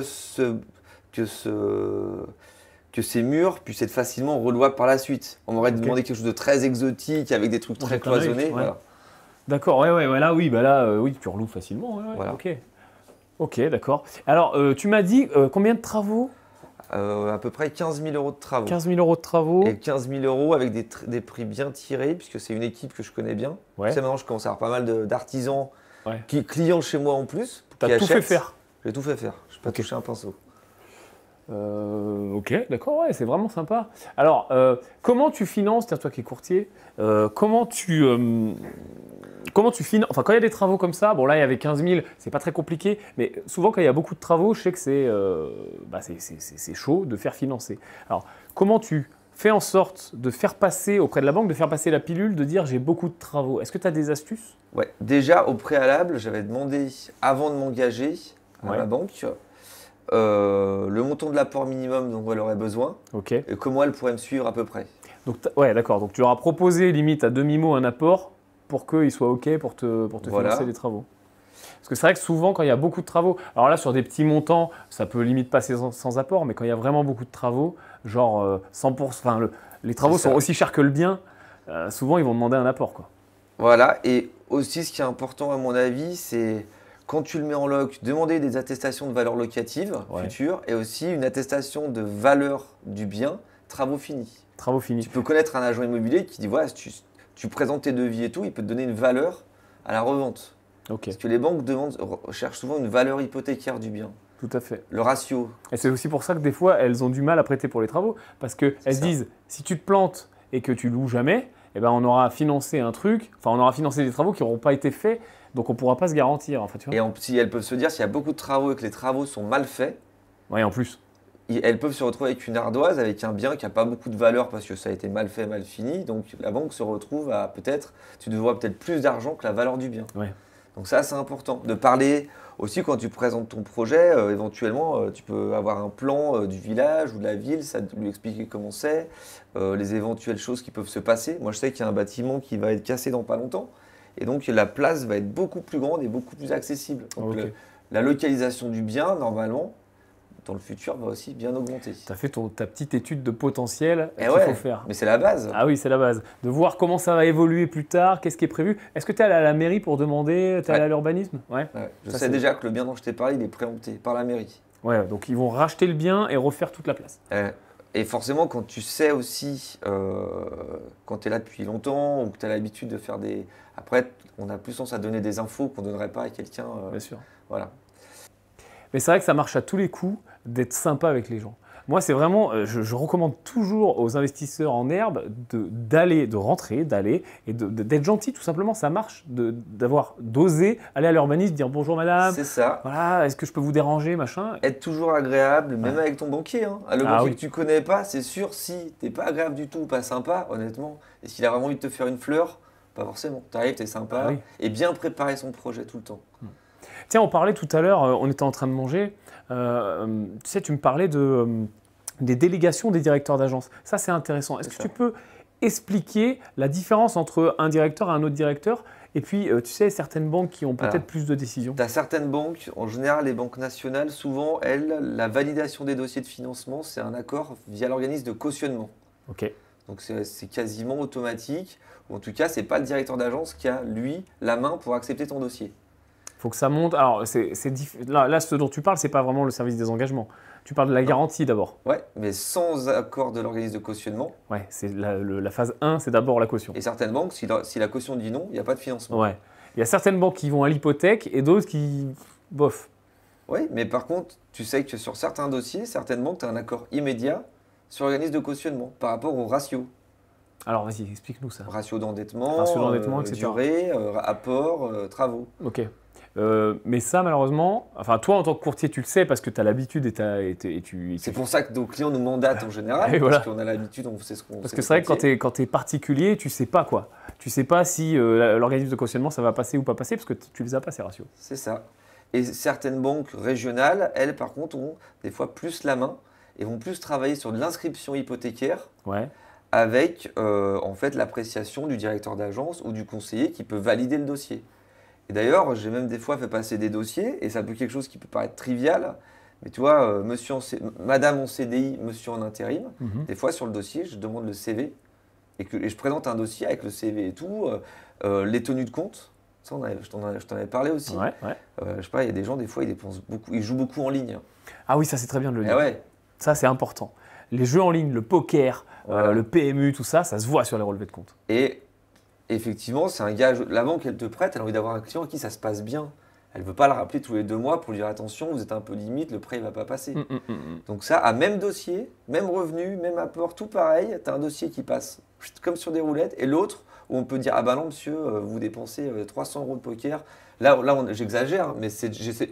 ces murs puissent être facilement relouables par la suite. On m'aurait demandé quelque chose de très exotique avec des trucs très cloisonnés. Ouais. Voilà. D'accord, oui, tu reloues facilement. Ouais, voilà. Ok, d'accord. Alors, tu m'as dit combien de travaux? À peu près 15 000 euros de travaux. 15 000 euros de travaux. Et 15 000 euros avec des prix bien tirés, puisque c'est une équipe que je connais bien. Ouais. Tu sais, maintenant, je commence à avoir pas mal d'artisans qui clients chez moi en plus. Tu as tout fait faire? J'ai tout fait faire. Je n'ai pas touché un pinceau. Ok, d'accord, ouais, c'est vraiment sympa. Alors, comment tu finances, c'est-à-dire toi qui es courtier, comment tu finances, enfin quand il y a des travaux comme ça, bon là il y avait 15 000, c'est pas très compliqué, mais souvent quand il y a beaucoup de travaux, je sais que c'est chaud de faire financer. Alors, comment tu fais en sorte de faire passer auprès de la banque, de faire passer la pilule, de dire j'ai beaucoup de travaux? Est-ce que tu as des astuces? Ouais, déjà au préalable, j'avais demandé avant de m'engager à la banque le montant de l'apport minimum dont elle aurait besoin et comment elle pourrait me suivre à peu près. Donc, ouais, d'accord. Donc, tu leur as proposé limite à demi-mot un apport pour qu'ils soient OK pour te financer les travaux. Parce que c'est vrai que souvent, quand il y a beaucoup de travaux, alors là, sur des petits montants, ça peut limite passer sans apport, mais quand il y a vraiment beaucoup de travaux, genre 100%, enfin, les travaux sont aussi chers que le bien, souvent, ils vont demander un apport, quoi. Voilà. Et aussi, ce qui est important à mon avis, c'est quand tu le mets en loc, demander des attestations de valeur locative future et aussi une attestation de valeur du bien, travaux finis. Travaux finis. Tu peux connaître un agent immobilier qui dit voilà, si tu présentes tes devis et tout, il peut te donner une valeur à la revente. Parce que les banques cherchent souvent une valeur hypothécaire du bien. Tout à fait. Le ratio. Et c'est aussi pour ça que des fois, elles ont du mal à prêter pour les travaux. Parce qu'elles se disent, si tu te plantes et que tu loues jamais, eh ben, on aura financé un truc, enfin on aura financé des travaux qui n'auront pas été faits, donc on ne pourra pas se garantir. En fait, tu vois. Et si elles peuvent se dire, s'il y a beaucoup de travaux et que les travaux sont mal faits, Ouais, en plus. elles peuvent se retrouver avec une ardoise, avec un bien qui n'a pas beaucoup de valeur parce que ça a été mal fait, mal fini. Donc la banque se retrouve à peut-être, tu devras peut-être plus d'argent que la valeur du bien. Ouais. Donc ça, c'est important. De parler aussi quand tu présentes ton projet, éventuellement, tu peux avoir un plan du village ou de la ville, ça lui expliquer comment c'est, les éventuelles choses qui peuvent se passer. Moi, je sais qu'il y a un bâtiment qui va être cassé dans pas longtemps. Et donc la place va être beaucoup plus grande et beaucoup plus accessible. Donc Ok. la localisation du bien, normalement, dans le futur, va aussi bien augmenter. Tu as fait ta petite étude de potentiel Et qu'il ouais, faut faire. mais c'est la base. Ah oui, c'est la base. De voir comment ça va évoluer plus tard, qu'est-ce qui est prévu. Est-ce que tu es allé à la mairie pour demander, tu es allé à l'urbanisme? Ouais. Ouais, je Ça, sais c'est- déjà que le bien dont je t'ai parlé, il est préempté par la mairie. Ouais, donc ils vont racheter le bien et refaire toute la place. Et forcément, quand tu sais aussi, quand tu es là depuis longtemps ou que tu as l'habitude de faire des... Après, on a plus tendance à donner des infos qu'on ne donnerait pas à quelqu'un. Bien sûr. Voilà. Mais c'est vrai que ça marche à tous les coups d'être sympa avec les gens. Moi, c'est vraiment, je recommande toujours aux investisseurs en herbe de rentrer et d'être gentil, tout simplement. Ça marche, d'oser aller à l'urbaniste, dire bonjour madame, C'est ça. voilà, est-ce que je peux vous déranger, machin. Être toujours agréable, même avec ton banquier. Hein. Le Ah banquier oui. que tu connais pas, c'est sûr, si tu n'es pas agréable du tout ou pas sympa, honnêtement, et s'il a vraiment envie de te faire une fleur, pas forcément. Tu arrives, tu es sympa, Ah oui. et bien préparer son projet tout le temps. Tiens, on parlait tout à l'heure, on était en train de manger, tu sais, tu me parlais des délégations des directeurs d'agence. Ça, c'est intéressant. Est-ce que C'est tu ça. peux expliquer la différence entre un directeur et un autre directeur? Et puis, tu sais, certaines banques qui ont peut-être Alors, plus de décisions. Tu as certaines banques, en général les banques nationales, souvent, elles, la validation des dossiers de financement, c'est un accord via l'organisme de cautionnement. Ok. Donc c'est quasiment automatique, ou en tout cas, c'est pas le directeur d'agence qui a, lui, la main pour accepter ton dossier. Il faut que ça monte. Alors, là, ce dont tu parles, ce n'est pas vraiment le service des engagements. Tu parles de la garantie d'abord. Ouais, mais sans accord de l'organisme de cautionnement. Ouais, c'est la phase 1, c'est d'abord la caution. Et certaines banques, si la caution dit non, il n'y a pas de financement. Ouais. Il y a certaines banques qui vont à l'hypothèque et d'autres qui. Bof. Oui, mais par contre, tu sais que sur certains dossiers, certaines banques, tu as un accord immédiat sur l'organisme de cautionnement par rapport au ratio. Alors, vas-y, explique-nous ça. Ratio d'endettement, etc. durée, apport, travaux. Ok. Mais ça, malheureusement, enfin, toi, en tant que courtier, tu le sais parce que tu as l'habitude et tu. C'est pour ça que nos clients nous mandatent en général, Et voilà. parce qu'on a l'habitude, on sait ce qu'on Parce sait que le c'est vrai que métier. quand tu es particulier, tu sais pas quoi. Tu sais pas si l'organisme de cautionnement, ça va passer ou pas passer parce que tu les as pas, ces ratios. C'est ça. Et certaines banques régionales, elles, par contre, ont des fois plus la main et vont plus travailler sur de l'inscription hypothécaire Ouais. avec en fait l'appréciation du directeur d'agence ou du conseiller qui peut valider le dossier. Et d'ailleurs, j'ai même des fois fait passer des dossiers et ça peut être quelque chose qui peut paraître trivial, mais tu vois, madame en CDI, monsieur en intérim, Mhm. des fois sur le dossier, je demande le CV et je présente un dossier avec le CV et tout, les tenues de compte. Ça, je t'en avais parlé aussi. Ouais, ouais. Je sais pas, il y a des gens, des fois, ils dépensent beaucoup, ils jouent beaucoup en ligne. Ah oui, ça c'est très bien de le Et dire. ouais, Ça c'est important. Les jeux en ligne, le poker, Voilà. le PMU, tout ça, ça se voit sur les relevés de compte. et effectivement, c'est un gage. La banque, elle te prête, elle a envie d'avoir un client à qui ça se passe bien. Elle ne veut pas le rappeler tous les 2 mois pour lui dire attention, vous êtes un peu limite, le prêt ne va pas passer. Donc ça, à même dossier, même revenu, même apport, tout pareil, tu as un dossier qui passe comme sur des roulettes, et l'autre où on peut dire ah bah non monsieur, vous dépensez 300 € de poker. Là j'exagère, mais c'est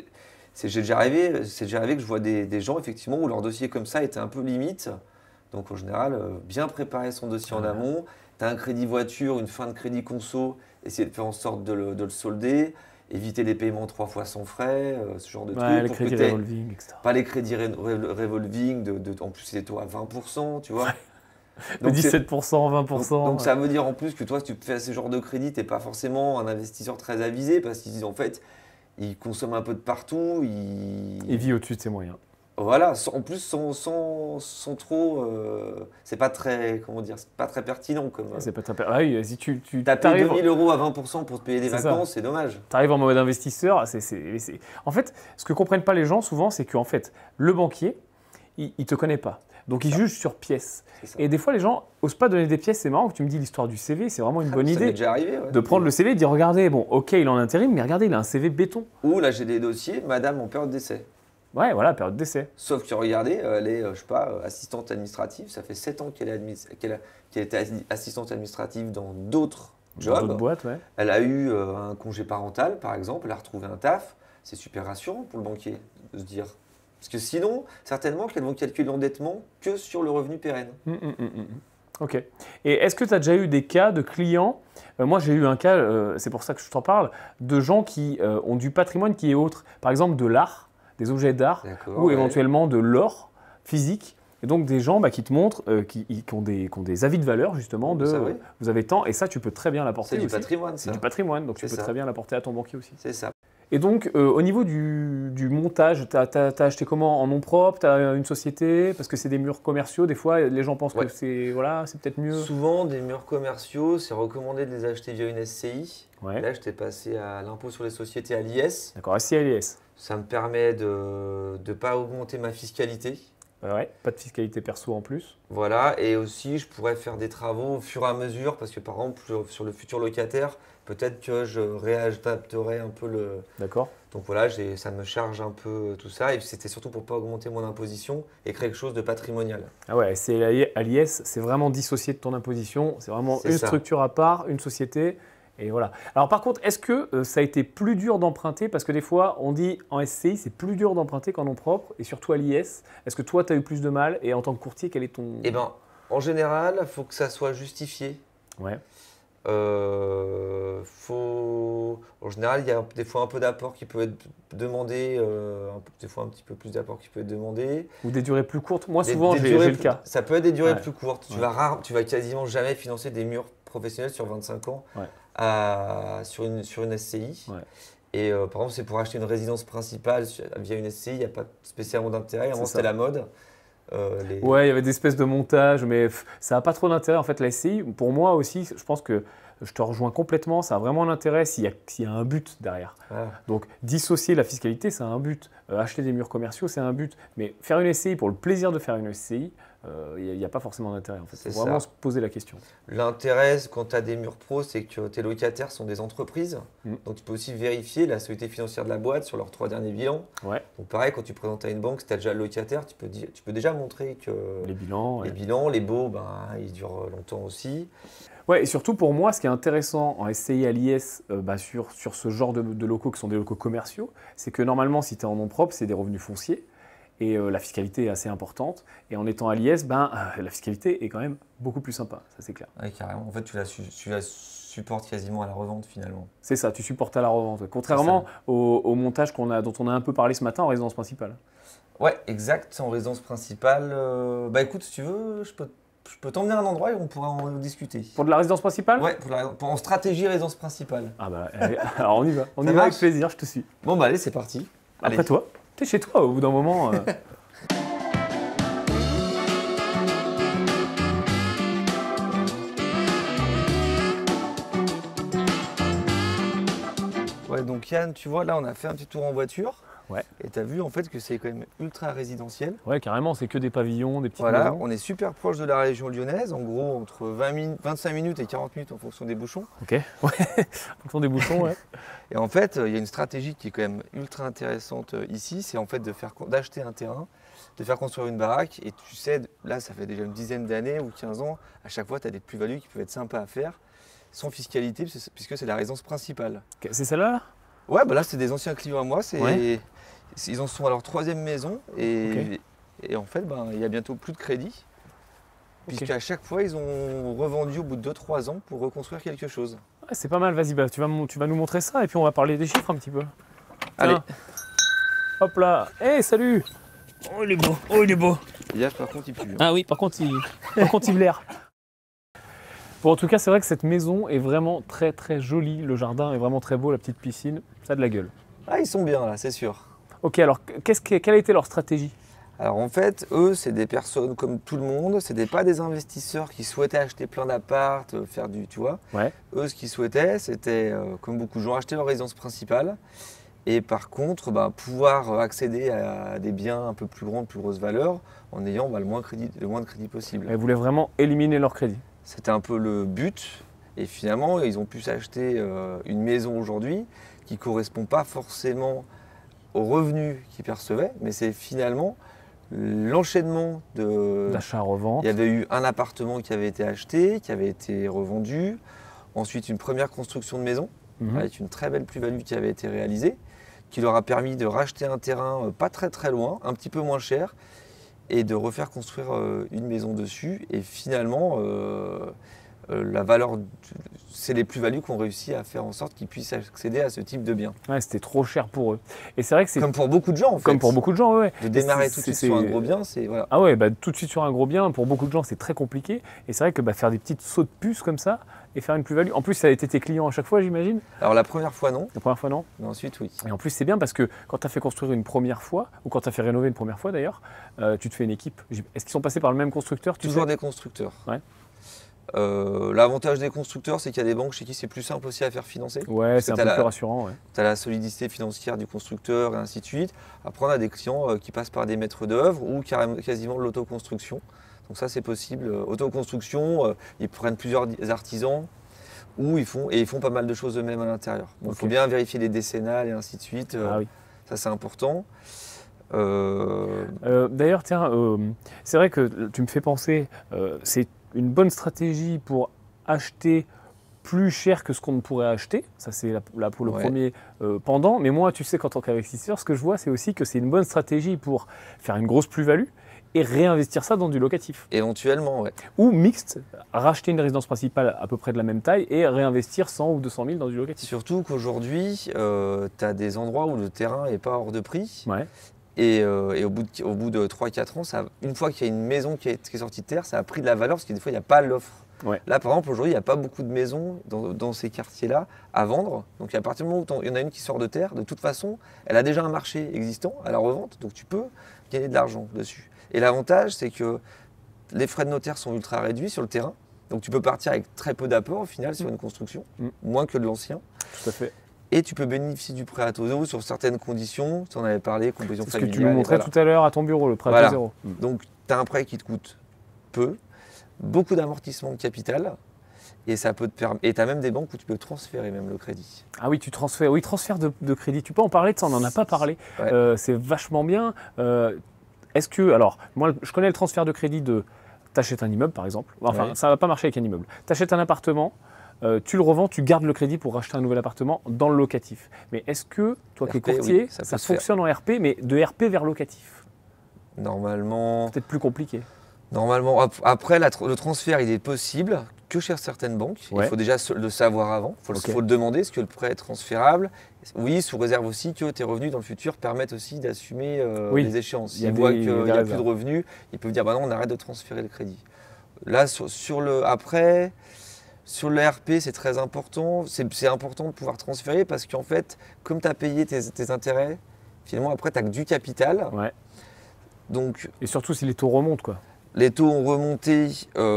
déjà arrivé que je vois des gens effectivement où leur dossier comme ça était un peu limite. Donc en général, bien préparer son dossier en amont. Tu as un crédit voiture, une fin de crédit conso, essayer de faire en sorte de le solder, éviter les paiements 3 fois sans frais, ce genre de Ouais, trucs. les pour que crédits t'aies revolving, etc. pas les crédits revolving, en plus c'est des taux à 20%, tu vois. De Donc, c'est- 17%, 20%. donc ça veut dire en plus que toi, si tu fais ce genre de crédit, tu n'es pas forcément un investisseur très avisé parce qu'ils en fait, ils consomment un peu de partout. Il vit au-dessus de ses moyens. Voilà, en plus sans trop, c'est pas très, comment dire, c'est pas très pertinent comme. C'est pas très. Ah oui, si tu T'as payé arrives 2000 € à 20% pour te payer des C'est ça. vacances, c'est dommage. en mode investisseur, en fait, ce que comprennent pas les gens souvent, c'est qu'en fait, le banquier, il te connaît pas. Donc il juge sur pièces. C'est ça. Et des fois, les gens osent pas donner des pièces. C'est marrant que tu me dis l'histoire du CV, c'est vraiment une bonne Ça m'est idée. déjà arrivé. Ouais. De prendre le CV et de dire regardez, bon, ok, il est en intérim, mais regardez, il a un CV béton. Ou là, j'ai des dossiers, madame en période d'essai. Ouais, voilà, période d'essai. Sauf que regardez, elle est, je sais pas, assistante administrative. Ça fait 7 ans qu'elle était assistante administrative dans d'autres Dans d'autres jobs. boîtes, ouais. Elle a eu un congé parental, par exemple. Elle a retrouvé un taf. C'est super rassurant pour le banquier de se dire. Parce que sinon, certainement qu'elles vont calculer l'endettement que sur le revenu pérenne. Ok. Et est-ce que tu as déjà eu des cas de clients moi, j'ai eu un cas, c'est pour ça que je t'en parle, de gens qui ont du patrimoine qui est autre. Par exemple, de l'art, des objets d'art ou éventuellement de l'or physique. Et donc, des gens qui te montrent, qui ont des avis de valeur, justement, de vous avez tant, et ça, tu peux très bien l'apporter aussi. C'est du patrimoine, ça. C'est du patrimoine, donc tu peux très bien l'apporter à ton banquier aussi. C'est ça. Et donc, au niveau du montage, tu as acheté comment? En nom propre? Tu as une société? Parce que c'est des murs commerciaux. Des fois, les gens pensent que c'est peut-être mieux. Souvent, des murs commerciaux, c'est recommandé de les acheter via une SCI. Ouais. Là, je t'ai passé à l'impôt sur les sociétés à l'IS. D'accord, SCI à l'IS. Ça me permet de ne pas augmenter ma fiscalité. Ouais, pas de fiscalité perso en plus. Voilà, et aussi, je pourrais faire des travaux au fur et à mesure, parce que par exemple, sur le futur locataire, peut-être que je réadapterai un peu le… D'accord. Donc voilà, ça me charge un peu tout ça, et c'était surtout pour ne pas augmenter mon imposition et créer quelque chose de patrimonial. Ah ouais, SCI à l'IS, c'est vraiment dissocié de ton imposition, c'est vraiment une structure à part, une société. Et voilà. Alors par contre, est-ce que ça a été plus dur d'emprunter? Parce que des fois, on dit en SCI, c'est plus dur d'emprunter qu'en nom propre, et surtout à l'IS. Est-ce que toi, tu as eu plus de mal? Et en tant que courtier, quel est ton… Eh bien, en général, il faut que ça soit justifié. Ouais. En général, il y a des fois un peu d'apport qui peut être demandé, des fois un petit peu plus d'apport qui peut être demandé. Ou des durées plus courtes. Moi, souvent, j'ai le cas. Ça peut être des durées plus courtes. Tu vas quasiment jamais financer des murs professionnels sur 25 ans sur une SCI. Ouais. Et par exemple, c'est pour acheter une résidence principale via une SCI, il n'y a pas spécialement d'intérêt. Avant, c'était la mode. Ouais, il y avait des espèces de montage, mais ça n'a pas trop d'intérêt. En fait, la SCI, pour moi aussi, je pense que je te rejoins complètement. Ça a vraiment un intérêt s'il y a un but derrière. Ah. Donc, dissocier la fiscalité, c'est un but. Acheter des murs commerciaux, c'est un but. Mais faire une SCI pour le plaisir de faire une SCI, il n'y a pas forcément d'intérêt. En fait. Il faut vraiment se poser la question. L'intérêt, quand tu as des murs pro, c'est que tes locataires sont des entreprises. Donc, tu peux aussi vérifier la solidité financière de la boîte sur leurs 3 derniers bilans. Ouais. Donc, pareil, quand tu présentes à une banque, si tu as déjà le locataire, tu peux déjà montrer que les bilans, les baux, ils durent longtemps aussi. Ouais, et surtout pour moi, ce qui est intéressant en SCI à l'IS sur ce genre de locaux qui sont des locaux commerciaux, c'est que normalement, si tu es en nom propre, c'est des revenus fonciers. Et la fiscalité est assez importante. Et en étant à l'IS, la fiscalité est quand même beaucoup plus sympa, ça c'est clair. Oui, carrément. En fait, tu la supportes quasiment à la revente finalement. C'est ça, tu supportes à la revente. Contrairement au montage dont on a un peu parlé ce matin en résidence principale. Ouais, exact. En résidence principale, écoute, si tu veux, je peux t'emmener à un endroit et on pourra en discuter. Pour de la résidence principale? Ouais, en stratégie résidence principale. Ah alors on y va. On y va avec plaisir, je te suis. Bon allez, c'est parti. Après toi. T'es chez toi au bout d'un moment. Ouais, donc Yann, tu vois, là on a fait un petit tour en voiture. Ouais. Et tu as vu en fait que c'est quand même ultra résidentiel. Ouais, carrément, c'est que des pavillons, des petites maisons. On est super proche de la région lyonnaise, en gros entre 25 minutes et 40 minutes en fonction des bouchons. Ok, ouais, en fonction des bouchons, ouais. Et en fait, il y a une stratégie qui est quand même ultra intéressante ici, c'est en fait d'acheter un terrain, de faire construire une baraque. Et tu sais, là ça fait déjà une dizaine d'années ou 15 ans, à chaque fois tu as des plus-values qui peuvent être sympas à faire, sans fiscalité, puisque c'est la résidence principale. Okay. C'est celle-là là? Ouais, là c'est des anciens clients à moi, ils en sont à leur 3e maison et en fait, il y a bientôt plus de crédit. Puisqu'à chaque fois, ils ont revendu au bout de 2-3 ans pour reconstruire quelque chose. Ouais, c'est pas mal, vas-y, tu vas nous montrer ça et puis on va parler des chiffres un petit peu. Allez. Hop là. Hey, salut. Oh, il est beau. Là, par contre, il pue. Ah oui, par contre, il blaire. Bon, en tout cas, c'est vrai que cette maison est vraiment très très jolie. Le jardin est vraiment très beau, la petite piscine, ça a de la gueule. Ah, ils sont bien là, c'est sûr. Ok, alors quelle a été leur stratégie? Alors en fait, eux, c'est des personnes comme tout le monde, pas des investisseurs qui souhaitaient acheter plein d'apparts, faire du, tu vois. Ouais. Eux, ce qu'ils souhaitaient, c'était, comme beaucoup de gens, acheter leur résidence principale et par contre, pouvoir accéder à des biens un peu plus grands, de plus grosse valeur, en ayant le moins de crédit possible. Ils voulaient vraiment éliminer leur crédit. C'était un peu le but et finalement, ils ont pu s'acheter une maison aujourd'hui qui ne correspond pas forcément aux revenus qu'ils percevaient, mais c'est finalement l'enchaînement d'achat-revente. Il y avait eu un appartement qui avait été acheté, qui avait été revendu, ensuite une première construction de maison, avec une très belle plus-value qui avait été réalisée, qui leur a permis de racheter un terrain pas très très loin, un petit peu moins cher, et de refaire construire une maison dessus. Et finalement, la valeur, c'est les plus-values qu'on réussit à faire en sorte qu'ils puissent accéder à ce type de bien. Ouais, c'était trop cher pour eux. Et c'est vrai que c'est comme pour beaucoup de gens en fait. Comme pour beaucoup de gens, ouais. De démarrer tout de suite sur un gros bien, c'est voilà. Ah ouais, bah, tout de suite sur un gros bien, pour beaucoup de gens, c'est très compliqué. Et c'est vrai que faire des petites sauts de puce comme ça et faire une plus-value. En plus, ça a été tes clients à chaque fois, j'imagine. Alors la première fois, non. La première fois, non. Mais ensuite, oui. Et en plus, c'est bien parce que quand tu as fait construire une première fois, ou quand tu as fait rénover une première fois d'ailleurs, tu te fais une équipe. Est-ce qu'ils sont passés par le même constructeur? Toujours des constructeurs. Ouais. L'avantage des constructeurs, c'est qu'il y a des banques chez qui c'est plus simple aussi à faire financer. Ouais, c'est un peu plus rassurant. Ouais. Tu as la solidité financière du constructeur et ainsi de suite. Après, on a des clients qui passent par des maîtres d'œuvre ou quasiment de l'autoconstruction. Donc ça, c'est possible. Autoconstruction, ils prennent plusieurs artisans ou ils font pas mal de choses eux-mêmes à l'intérieur. Donc il faut bien vérifier les décennales et ainsi de suite. Ah oui. Ça, c'est important. D'ailleurs, tiens, c'est vrai que tu me fais penser, c'est une bonne stratégie pour acheter plus cher que ce qu'on ne pourrait acheter. Ça, c'est là pour le premier pendant. Mais moi, tu sais qu'en tant qu'investisseur, ce que je vois, c'est aussi que c'est une bonne stratégie pour faire une grosse plus-value et réinvestir ça dans du locatif. Éventuellement, ouais. Ou mixte, racheter une résidence principale à peu près de la même taille et réinvestir 100 ou 200 000 dans du locatif. Surtout qu'aujourd'hui, tu as des endroits où le terrain n'est pas hors de prix. Ouais. Et au bout de 3-4 ans, une fois qu'il y a une maison qui est sortie de terre, ça a pris de la valeur parce que des fois, il n'y a pas l'offre. Ouais. Là, par exemple, aujourd'hui, il n'y a pas beaucoup de maisons dans ces quartiers-là à vendre. Donc, à partir du moment où il y en a une qui sort de terre, de toute façon, elle a déjà un marché existant à la revente. Donc, tu peux gagner de l'argent dessus. Et l'avantage, c'est que les frais de notaire sont ultra réduits sur le terrain. Donc, tu peux partir avec très peu d'apport au final sur une construction, moins que de l'ancien. Tout à fait. Et tu peux bénéficier du prêt à taux zéro sur certaines conditions. Tu en avais parlé, composition familiale. C'est ce que tu nous montrais tout à l'heure à ton bureau, le prêt à taux zéro. Donc, tu as un prêt qui te coûte peu, beaucoup d'amortissement de capital, et ça peut te permettre. Et tu as même des banques où tu peux transférer même le crédit. Ah oui, tu transfères. Oui, transfert de crédit. Tu peux en parler de ça, on n'en a pas parlé. Ouais. C'est vachement bien. Est-ce que. Alors, moi, je connais le transfert de crédit de. Tu achètes un immeuble, par exemple. Enfin, ça ne va pas marcher avec un immeuble. Tu achètes un appartement. Tu le revends, tu gardes le crédit pour racheter un nouvel appartement dans le locatif. Mais est-ce que, toi qui es courtier, oui, ça fonctionne en RP, mais de RP vers locatif? Normalement. Peut-être plus compliqué. Normalement. Après, le transfert, il est possible que chez certaines banques. Ouais. Il faut déjà le savoir avant. Il faut le demander. Est-ce que le prêt est transférable? Oui, sous réserve aussi que tes revenus dans le futur permettent aussi d'assumer les échéances. S'ils voient qu'il n'y a plus de revenus, ils peuvent dire bah non, on arrête de transférer le crédit. Là, après. Sur le RP, c'est très important. C'est important de pouvoir transférer parce qu'en fait, comme tu as payé tes intérêts, finalement, après, tu n'as que du capital. Ouais. Donc, et surtout si les taux remontent, quoi. Les taux ont remonté.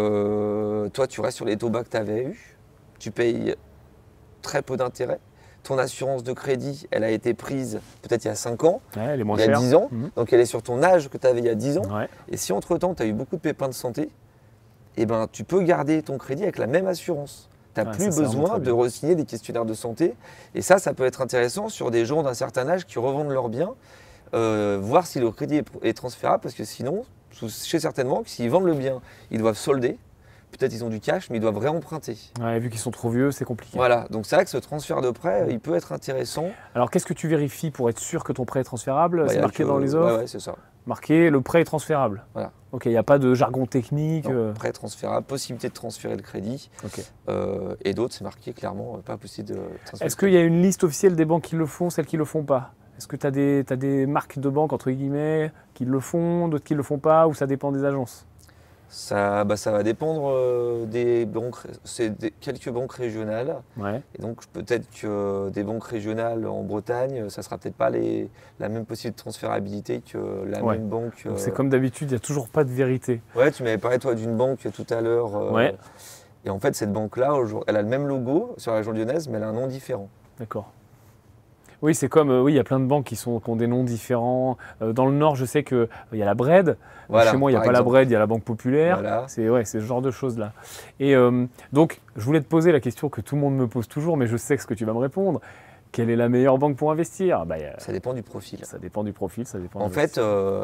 Toi, tu restes sur les taux bas que tu avais eus. Tu payes très peu d'intérêts. Ton assurance de crédit, elle a été prise peut-être il y a 5 ans, elle est moins il y a 10 ans. Donc, elle est sur ton âge que tu avais il y a 10 ans. Ouais. Et si entre-temps, tu as eu beaucoup de pépins de santé, eh ben, tu peux garder ton crédit avec la même assurance. Tu n'as plus besoin de re-signer des questionnaires de santé. Et ça peut être intéressant sur des gens d'un certain âge qui revendent leurs biens, voir si le crédit est transférable, parce que sinon, chez certaines banques, s'ils vendent le bien, ils doivent solder. Peut-être ils ont du cash, mais ils doivent réemprunter. Ouais, vu qu'ils sont trop vieux, c'est compliqué. Voilà, donc c'est vrai que ce transfert de prêt, il peut être intéressant. Alors, qu'est-ce que tu vérifies pour être sûr que ton prêt est transférable? C'est marqué dans les offres? Ouais, c'est ça. Marqué, le prêt est transférable. Voilà. Ok, il n'y a pas de jargon technique. Non, prêt transférable, possibilité de transférer le crédit. Okay. Et d'autres, c'est marqué clairement, pas possible de transférer. Est-ce qu'il y a une liste officielle des banques qui le font, celles qui ne le font pas? Est-ce que tu as des marques de banques, entre guillemets, qui le font, d'autres qui ne le font pas, ou ça dépend des agences? Ça va dépendre des banques, quelques banques régionales. Ouais. Et donc peut-être que des banques régionales en Bretagne, ça ne sera peut-être pas la même possibilité de transférabilité que la même banque. C'est comme d'habitude, il n'y a toujours pas de vérité. Ouais, tu m'avais parlé toi d'une banque tout à l'heure. Ouais. Et en fait, cette banque-là, elle a le même logo sur la région lyonnaise, mais elle a un nom différent. D'accord. Oui, c'est comme, oui, il y a plein de banques qui ont des noms différents. Dans le Nord, je sais qu'il y a la Bred. Voilà, chez moi, il n'y a pas la Bred, il y a la Banque Populaire. Voilà. C'est ce genre de choses-là. Et donc, je voulais te poser la question que tout le monde me pose toujours, mais je sais ce que tu vas me répondre. Quelle est la meilleure banque pour investir? Ça dépend du profil. Ça dépend du profil, ça dépend. En fait,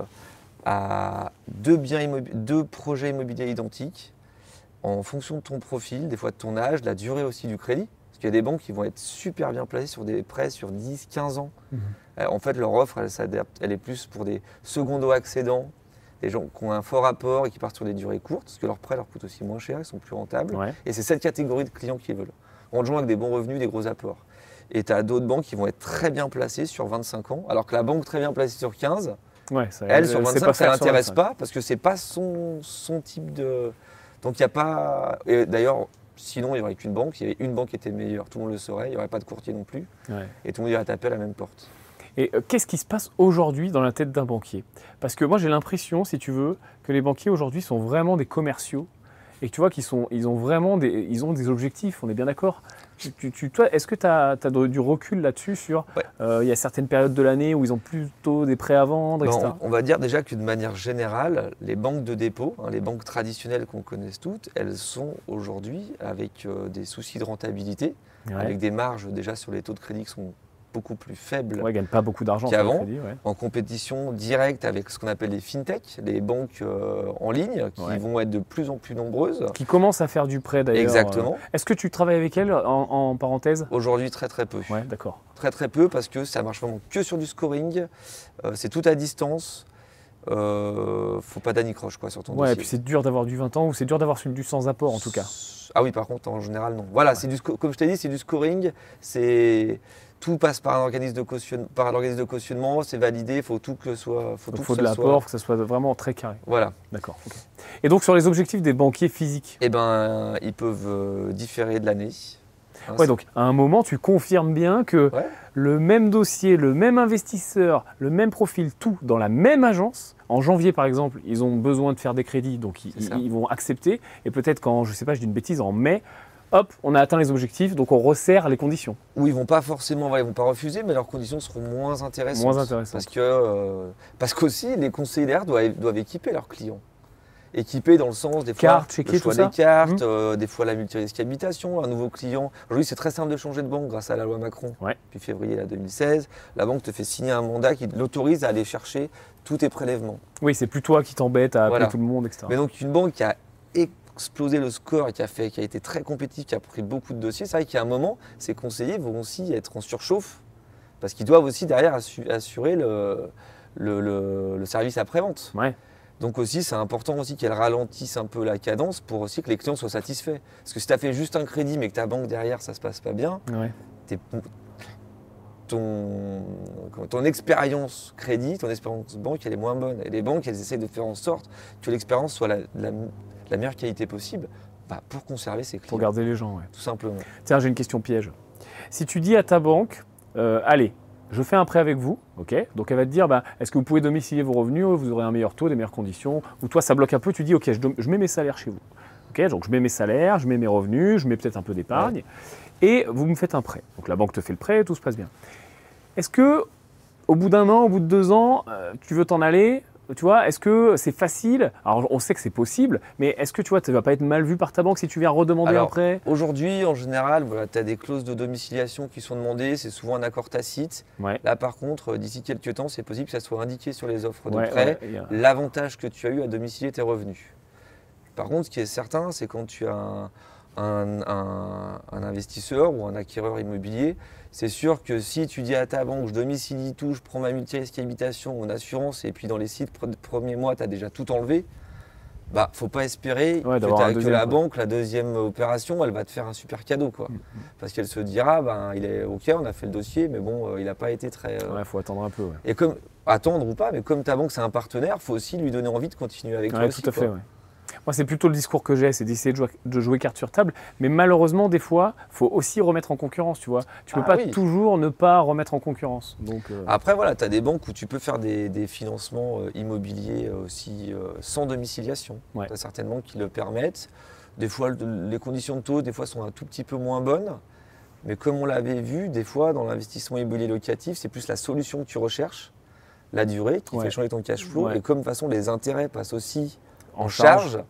à deux projets immobiliers identiques, en fonction de ton profil, des fois de ton âge, la durée aussi du crédit, parce qu'il y a des banques qui vont être super bien placées sur des prêts sur 10, 15 ans. En fait, leur offre, elle s'adapte, elle est plus pour des secondo-accédants, des gens qui ont un fort apport et qui partent sur des durées courtes, parce que leurs prêts leur coûtent aussi moins cher, ils sont plus rentables. Ouais. Et c'est cette catégorie de clients qui veulent. On rejoint avec des bons revenus, des gros apports. Et tu as d'autres banques qui vont être très bien placées sur 25 ans, alors que la banque très bien placée sur 15, Ouais, elle, sur 25, ça ne l'intéresse pas. pas, parce que ce n'est pas son type de... Donc il n'y a pas... Et d'ailleurs, sinon, il n'y aurait qu'une banque. S'il y avait une banque qui était meilleure, tout le monde le saurait. Il n'y aurait pas de courtier non plus. Ouais. Et tout le monde irait taper à la même porte. Et qu'est-ce qui se passe aujourd'hui dans la tête d'un banquier? Parce que moi, j'ai l'impression, si tu veux, que les banquiers aujourd'hui sont vraiment des commerciaux et que tu vois ils ont vraiment ils ont des objectifs, on est bien d'accord. Toi, est-ce que tu as du recul là-dessus sur il y a certaines périodes de l'année où ils ont plutôt des prêts à vendre, etc. On va dire déjà que de manière générale, les banques de dépôt, les banques traditionnelles qu'on connaisse toutes, elles sont aujourd'hui avec des soucis de rentabilité, avec des marges déjà sur les taux de crédit qui sont beaucoup plus faibles, ouais, gagnent pas beaucoup d'argent qu'avant, en compétition directe avec ce qu'on appelle les fintech, les banques en ligne qui vont être de plus en plus nombreuses. Qui commencent à faire du prêt d'ailleurs. Exactement. Est-ce que tu travailles avec elles en parenthèse? Aujourd'hui, très très peu. Ouais, d'accord. Très très peu parce que ça marche vraiment que sur du scoring, c'est tout à distance. Faut pas d'anicroche quoi sur ton dossier. Ouais, et puis c'est dur d'avoir du 20 ans ou c'est dur d'avoir du sans apport en tout cas. Ah oui, par contre, en général, non. Voilà, c'est comme je t'ai dit, c'est du scoring. Tout passe par un organisme de cautionnement, c'est validé, il faut tout que ce soit. Faut de l'apport, que ça soit vraiment très carré. Voilà. D'accord. Okay. Et donc sur les objectifs des banquiers physiques? Eh ben, ils peuvent différer de l'année. Ouais, donc à un moment, tu confirmes bien que le même dossier, le même investisseur, le même profil, tout dans la même agence. En janvier, par exemple, ils ont besoin de faire des crédits, donc ils vont accepter. Et peut-être quand, je ne sais pas, je dis une bêtise, en mai, hop, on a atteint les objectifs, donc on resserre les conditions. Ou ils vont pas forcément, ils vont pas refuser, mais leurs conditions seront moins intéressantes. Moins intéressantes. Parce qu'aussi, les conseillers doivent équiper leurs clients. Équiper dans le sens des fois le choix des cartes, des fois la multirisque habitation, un nouveau client. Aujourd'hui, c'est très simple de changer de banque grâce à la loi Macron. Depuis février 2016, la banque te fait signer un mandat qui l'autorise à aller chercher tous tes prélèvements. Oui, c'est plus toi qui t'embête à appeler tout le monde, etc. Mais donc une banque qui a explosé le score et qui a été très compétitif, qui a pris beaucoup de dossiers, c'est vrai qu'il y a un moment, ces conseillers vont aussi être en surchauffe parce qu'ils doivent aussi derrière assurer le service après-vente. Ouais. Donc aussi, c'est important aussi qu'elle ralentisse un peu la cadence pour aussi que les clients soient satisfaits. Parce que si tu as fait juste un crédit mais que ta banque derrière, ça ne se passe pas bien, ton expérience crédit, ton expérience banque, elle est moins bonne. Et les banques, elles essayent de faire en sorte que l'expérience soit la meilleure qualité possible pour conserver ses clients. Pour garder les gens, tout simplement. Tiens, j'ai une question piège. Si tu dis à ta banque, allez, je fais un prêt avec vous, ok? Donc elle va te dire, est-ce que vous pouvez domicilier vos revenus, vous aurez un meilleur taux, des meilleures conditions, ou toi ça bloque un peu, tu dis, ok, je mets mes salaires chez vous. Okay, donc je mets mes salaires, je mets mes revenus, je mets peut-être un peu d'épargne, et vous me faites un prêt. Donc la banque te fait le prêt, tout se passe bien. Est-ce que au bout d'un an, au bout de 2 ans, tu veux t'en aller? Tu vois, est-ce que c'est facile? Alors on sait que c'est possible, mais est-ce que tu vois, tu ne vas pas être mal vu par ta banque si tu viens redemander un prêt? Aujourd'hui, en général, tu as des clauses de domiciliation qui sont demandées, c'est souvent un accord tacite. Là par contre, d'ici quelques temps, c'est possible que ça soit indiqué sur les offres de prêt, l'avantage que tu as eu à domicilier tes revenus. Par contre, ce qui est certain, c'est quand tu as un investisseur ou un acquéreur immobilier, c'est sûr que si tu dis à ta banque, je domicilie tout, je prends ma multirisque habitation, mon assurance, et puis dans les 6 premiers mois, tu as déjà tout enlevé, faut pas espérer que la banque, la deuxième opération, elle va te faire un super cadeau. Parce qu'elle se dira, il est OK, on a fait le dossier, mais bon, il n'a pas été très... Il faut attendre un peu. Et comme, attendre ou pas, mais comme ta banque, c'est un partenaire, il faut aussi lui donner envie de continuer avec toi aussi. Tout à fait, Moi, c'est plutôt le discours que j'ai, c'est d'essayer de jouer carte sur table. Mais malheureusement, des fois, il faut aussi remettre en concurrence, tu vois. Tu ne peux pas toujours ne pas remettre en concurrence. Donc, Après, voilà, tu as des banques où tu peux faire des financements immobiliers aussi sans domiciliation. Tu as certaines banques qui le permettent. Des fois, les conditions de taux, des fois, sont un tout petit peu moins bonnes. Mais comme on l'avait vu, des fois, dans l'investissement immobilier locatif, c'est plus la solution que tu recherches, la durée, qui fait changer ton cash flow. Et comme de toute façon, les intérêts passent aussi en charge,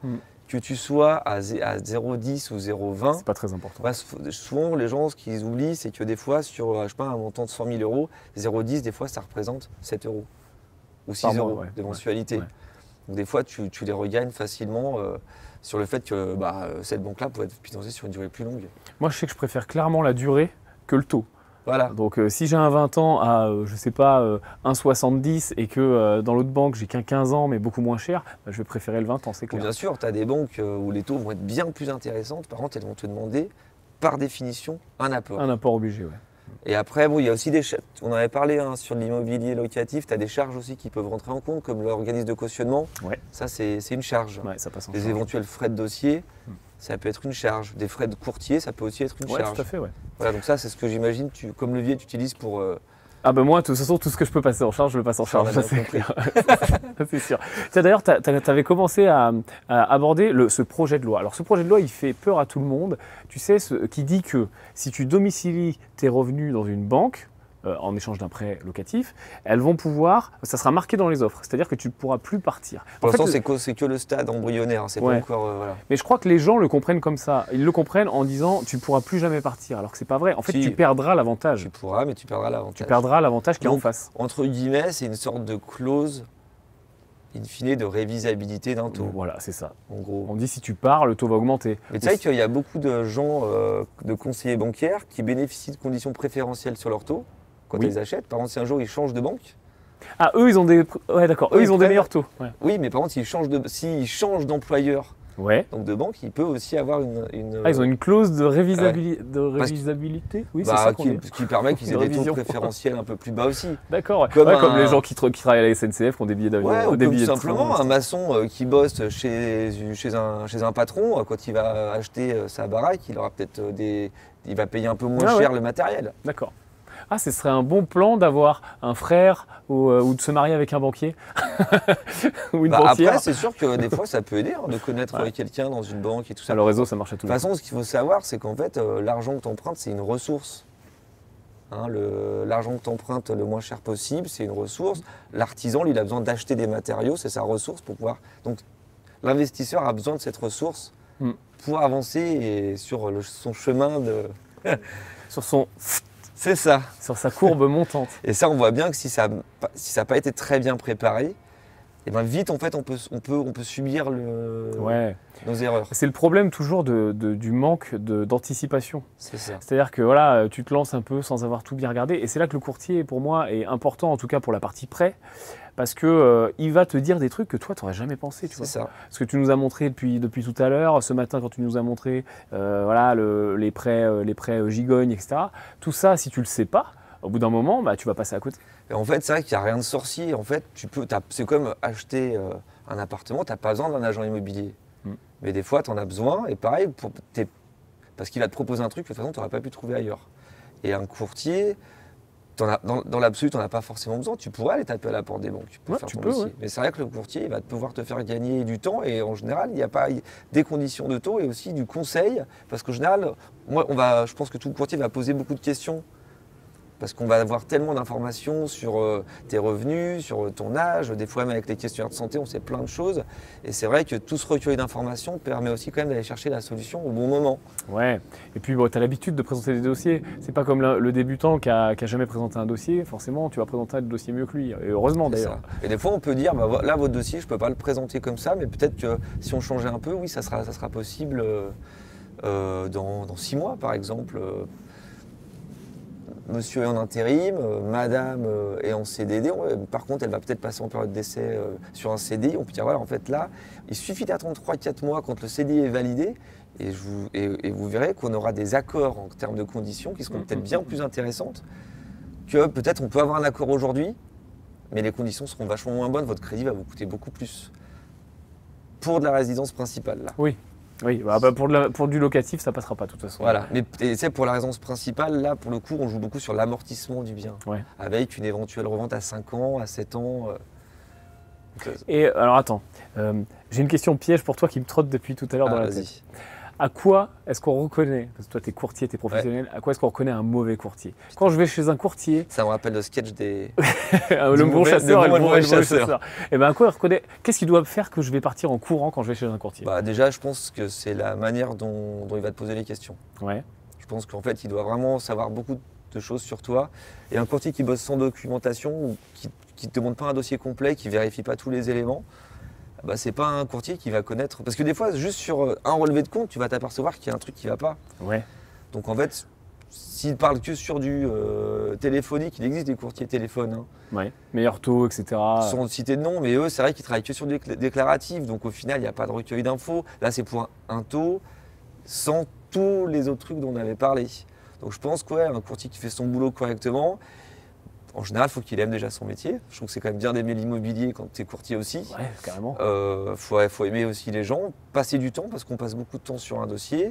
que tu sois à 0,10 ou 0,20, C'est pas très important. bah, souvent les gens, ce qu'ils oublient, c'est que des fois, sur je sais pas, un montant de 100 000 euros, 0,10, des fois, ça représente 7 euros ou 6 Par mois, euros ouais. de mensualité. Ouais. Donc des fois, tu les regagnes facilement sur le fait que cette banque-là peut être financée sur une durée plus longue. Moi, je sais que je préfère clairement la durée que le taux. Voilà. Donc, si j'ai un 20 ans à, je sais pas, 1,70 et que dans l'autre banque, j'ai qu'un 15 ans, mais beaucoup moins cher, bah, je vais préférer le 20 ans, c'est Ou clair. bien sûr, tu as des banques où les taux vont être bien plus intéressantes. Par contre, elles vont te demander, par définition, un apport. Un apport obligé, ouais. Et après, bon, il y a aussi des charges. On en avait parlé sur l'immobilier locatif, tu as des charges aussi qui peuvent rentrer en compte, comme l'organisme de cautionnement. Ouais. Ça, c'est une charge. Ouais, ça passe en Les charge. éventuels frais de dossier, ça peut être une charge. Des frais de courtier, ça peut aussi être une Ouais, charge. tout à fait, ouais. Voilà, donc ça, c'est ce que j'imagine, comme levier, tu utilises pour... Ah ben moi, de toute façon, tout ce que je peux passer en charge, je le passe en Ça, on a charge, ça bien c'est compris. clair. Ça, c'est sûr. Tiens, d'ailleurs, tu avais commencé à aborder ce projet de loi. Alors ce projet de loi, il fait peur à tout le monde. Tu sais, qui dit que si tu domicilies tes revenus dans une banque, en échange d'un prêt locatif, elles vont pouvoir, ça sera marqué dans les offres, c'est-à-dire que tu ne pourras plus partir. Pour En fait, l'instant, c'est que le stade embryonnaire, hein, c'est Ouais. pas encore... voilà. Mais je crois que les gens le comprennent comme ça. Ils le comprennent en disant tu ne pourras plus jamais partir, alors que c'est pas vrai. En fait, Si. tu perdras l'avantage. Tu pourras, mais tu perdras l'avantage. Tu perdras l'avantage qui est en Donc, face. Entre guillemets, c'est une sorte de clause, in fine, de révisabilité d'un taux, Voilà, c'est ça. en gros. On dit si tu pars, le taux va augmenter. Mais tu sais qu'il y a beaucoup de gens, de conseillers bancaires, qui bénéficient de conditions préférentielles sur leur taux quand Oui. ils achètent. Par exemple, si un jour ils changent de banque, Ah, eux, ils ont des. Ouais, d'accord. Eux, Eux, ils ont ils des prennent- meilleurs taux. Ouais. oui, mais par contre, s'ils changent d'employeur, Ouais. donc de banque, il peut aussi avoir une Ah, ils ont une clause de Parce révisabilité. Oui, c'est ça qu'on dit. qui permet qu'ils aient Une des taux révision. préférentiels un peu plus bas aussi. D'accord. Ouais. Comme Ouais, comme un- les gens qui travaillent à la SNCF qui ont des billets d'avion, Ouais, ou des comme billets de simplement train. un maçon qui bosse chez un patron, quand il va acheter sa baraque, il aura peut-être il va payer un peu moins Ah ouais. cher le matériel. D'accord. Ah, ce serait un bon plan d'avoir un frère ou de se marier avec un banquier ou une banquière. Après, c'est sûr que des fois, ça peut aider de connaître Ouais. quelqu'un dans une banque et tout ça. Ça, le réseau, ça marche à tout De le toute façon, ce qu'il faut savoir, c'est qu'en fait, l'argent que tu empruntes, c'est une ressource. Hein, l'argent que tu empruntes le moins cher possible, c'est une ressource. L'artisan, lui, il a besoin d'acheter des matériaux, c'est sa ressource pour pouvoir. Donc, l'investisseur a besoin de cette ressource Mm. pour avancer et sur son chemin de. C'est ça. sur sa courbe montante. Et ça, on voit bien que si ça n'a pas été très bien préparé, et ben vite, en fait, on peut subir Ouais. nos erreurs. C'est le problème toujours du manque d'anticipation. C'est ça. C'est-à-dire que voilà, tu te lances un peu sans avoir tout bien regardé. Et c'est là que le courtier, pour moi, est important, en tout cas pour la partie prêt, parce que il va te dire des trucs que toi, tu n'aurais jamais pensé. Tu C'est vois. ça. Ce que tu nous as montré depuis tout à l'heure, ce matin quand tu nous as montré voilà, les prêts gigognes, etc. Tout ça, si tu ne le sais pas, au bout d'un moment, bah, tu vas passer à côté. Et en fait, c'est vrai qu'il n'y a rien de sorcier. En fait, c'est comme acheter un appartement, tu n'as pas besoin d'un agent immobilier. Mm. Mais des fois, tu en as besoin. Et pareil, parce qu'il va te proposer un truc que de toute façon, tu n'aurais pas pu trouver ailleurs. Et un courtier, dans l'absolu, tu n'en as pas forcément besoin. Tu pourrais aller taper à la porte des banques. Tu peux Ouais, faire tu ton peux, dossier. ouais. Mais c'est vrai que le courtier, il va pouvoir te faire gagner du temps. Et en général, il n'y a pas des conditions de taux et aussi du conseil. Parce qu'en général, je pense que tout courtier va poser beaucoup de questions. Parce qu'on va avoir tellement d'informations sur tes revenus, sur ton âge. Des fois, même avec les questionnaires de santé, on sait plein de choses. Et c'est vrai que tout ce recueil d'informations permet aussi quand même d'aller chercher la solution au bon moment. Ouais. Et puis, bon, tu as l'habitude de présenter des dossiers. C'est pas comme le débutant qui a jamais présenté un dossier. Forcément, tu vas présenter un dossier mieux que lui. Et heureusement, C'est d'ailleurs. ça. Et des fois, on peut dire, là, votre dossier, je ne peux pas le présenter comme ça, mais peut-être que si on changeait un peu, oui, ça sera possible dans 6 mois, par exemple. Monsieur est en intérim, madame est en CDD. Par contre, elle va peut-être passer en période d'essai sur un CDI. On peut dire, voilà, en fait, là, il suffit d'attendre 3-4 mois quand le CDI est validé. Et vous verrez qu'on aura des accords en termes de conditions qui seront peut-être bien plus intéressantes que peut-être on peut avoir un accord aujourd'hui, mais les conditions seront vachement moins bonnes. Votre crédit va vous coûter beaucoup plus pour de la résidence principale. Là. Oui. Oui, pour du locatif, ça passera pas de toute façon. Voilà, mais pour la résidence principale, là, pour le coup, on joue beaucoup sur l'amortissement du bien, Ouais. avec une éventuelle revente à 5 ans, à 7 ans. Et alors attends, j'ai une question piège pour toi qui me trotte depuis tout à l'heure dans la tête. Vas-y. À quoi est-ce qu'on reconnaît, parce que toi tu es courtier, tu es professionnel, à quoi est-ce qu'on reconnaît un mauvais courtier? Quand je vais chez un courtier, Ça me rappelle le sketch des. le bon chasseur et le mauvais chasseur. chasseur, et ben à quoi il reconnaît? Qu'est-ce qu'il doit faire que je vais partir en courant quand je vais chez un courtier? Bah, déjà, je pense que c'est la manière dont il va te poser les questions. Ouais, Je pense qu'en fait, il doit vraiment savoir beaucoup de choses sur toi. Et un courtier qui bosse sans documentation ou qui ne te demande pas un dossier complet, qui ne vérifie pas tous les éléments, bah, c'est pas un courtier qui va connaître. Parce que des fois, juste sur un relevé de compte, tu vas t'apercevoir qu'il y a un truc qui ne va pas. ouais, Donc en fait, s'il parle que sur du téléphonique, il existe des courtiers téléphones, hein, ouais. Meilleur taux, etc. sans citer de nom, mais eux, c'est vrai qu'ils travaillent que sur des déclaratifs. Donc au final, il n'y a pas de recueil d'infos. Là, c'est pour un taux sans tous les autres trucs dont on avait parlé. Donc je pense qu'un courtier qui fait son boulot correctement, en général, il faut qu'il aime déjà son métier. Je trouve que c'est quand même bien d'aimer l'immobilier quand tu es courtier aussi. Ouais, carrément. Faut aimer aussi les gens, passer du temps, parce qu'on passe beaucoup de temps sur un dossier.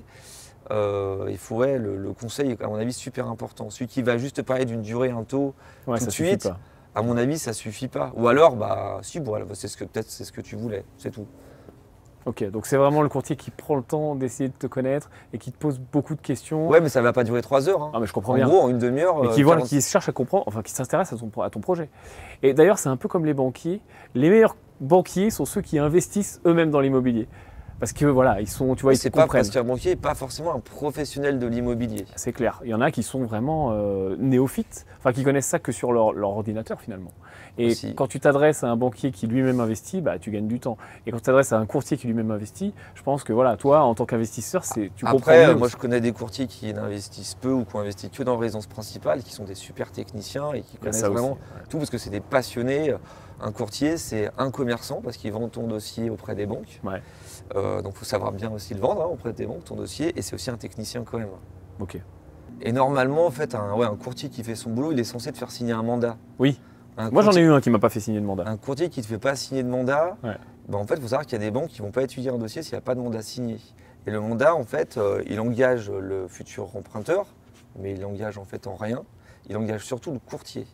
Il faut, le conseil, à mon avis, super important. Celui qui va juste parler d'une durée, un taux, Ouais, tout ça de suffit suite, pas. à mon avis, ça suffit pas. Ou alors, bah, si, voilà, peut-être c'est ce que tu voulais, c'est tout. Ok, donc c'est vraiment le courtier qui prend le temps d'essayer de te connaître et qui te pose beaucoup de questions. Ouais, mais ça va pas durer 3 heures. Hein. Ah, mais je comprends En bien. gros, en une demi-heure. Mais qui cherche à comprendre, enfin qui s'intéresse à ton projet. Et d'ailleurs, c'est un peu comme les banquiers. Les meilleurs banquiers sont ceux qui investissent eux-mêmes dans l'immobilier. Parce que voilà, ils sont, tu vois, ils c'est te pas comprennent. parce qu'un banquier n'est pas forcément un professionnel de l'immobilier. C'est clair. Il y en a qui sont vraiment néophytes, enfin qui connaissent ça que sur leur ordinateur finalement. Et Aussi. quand tu t'adresses à un banquier qui lui-même investit, bah, tu gagnes du temps. Et quand tu t'adresses à un courtier qui lui-même investit, je pense que voilà, toi, en tant qu'investisseur, tu comprends Après, mieux moi aussi. je connais des courtiers qui n'investissent peu ou qui ont investi que dans la résidence principale, qui sont des super techniciens et qui Il y a connaissent ça aussi, vraiment ouais. tout parce que c'est des passionnés. Un courtier, c'est un commerçant parce qu'il vend ton dossier auprès des banques. Ouais, Donc il faut savoir bien aussi le vendre auprès des banques, ton dossier. Et c'est aussi un technicien quand même. ok. Et normalement, en fait, un courtier qui fait son boulot, il est censé te faire signer un mandat. Oui, Un moi j'en ai courtier- eu un qui m'a pas fait signer de mandat. Un courtier qui ne te fait pas signer de mandat, Ouais. bah, en fait, il faut savoir qu'il y a des banques qui ne vont pas étudier un dossier s'il n'y a pas de mandat signé. Et le mandat, en fait, il engage le futur emprunteur, mais il l'engage en fait en rien. Il engage surtout le courtier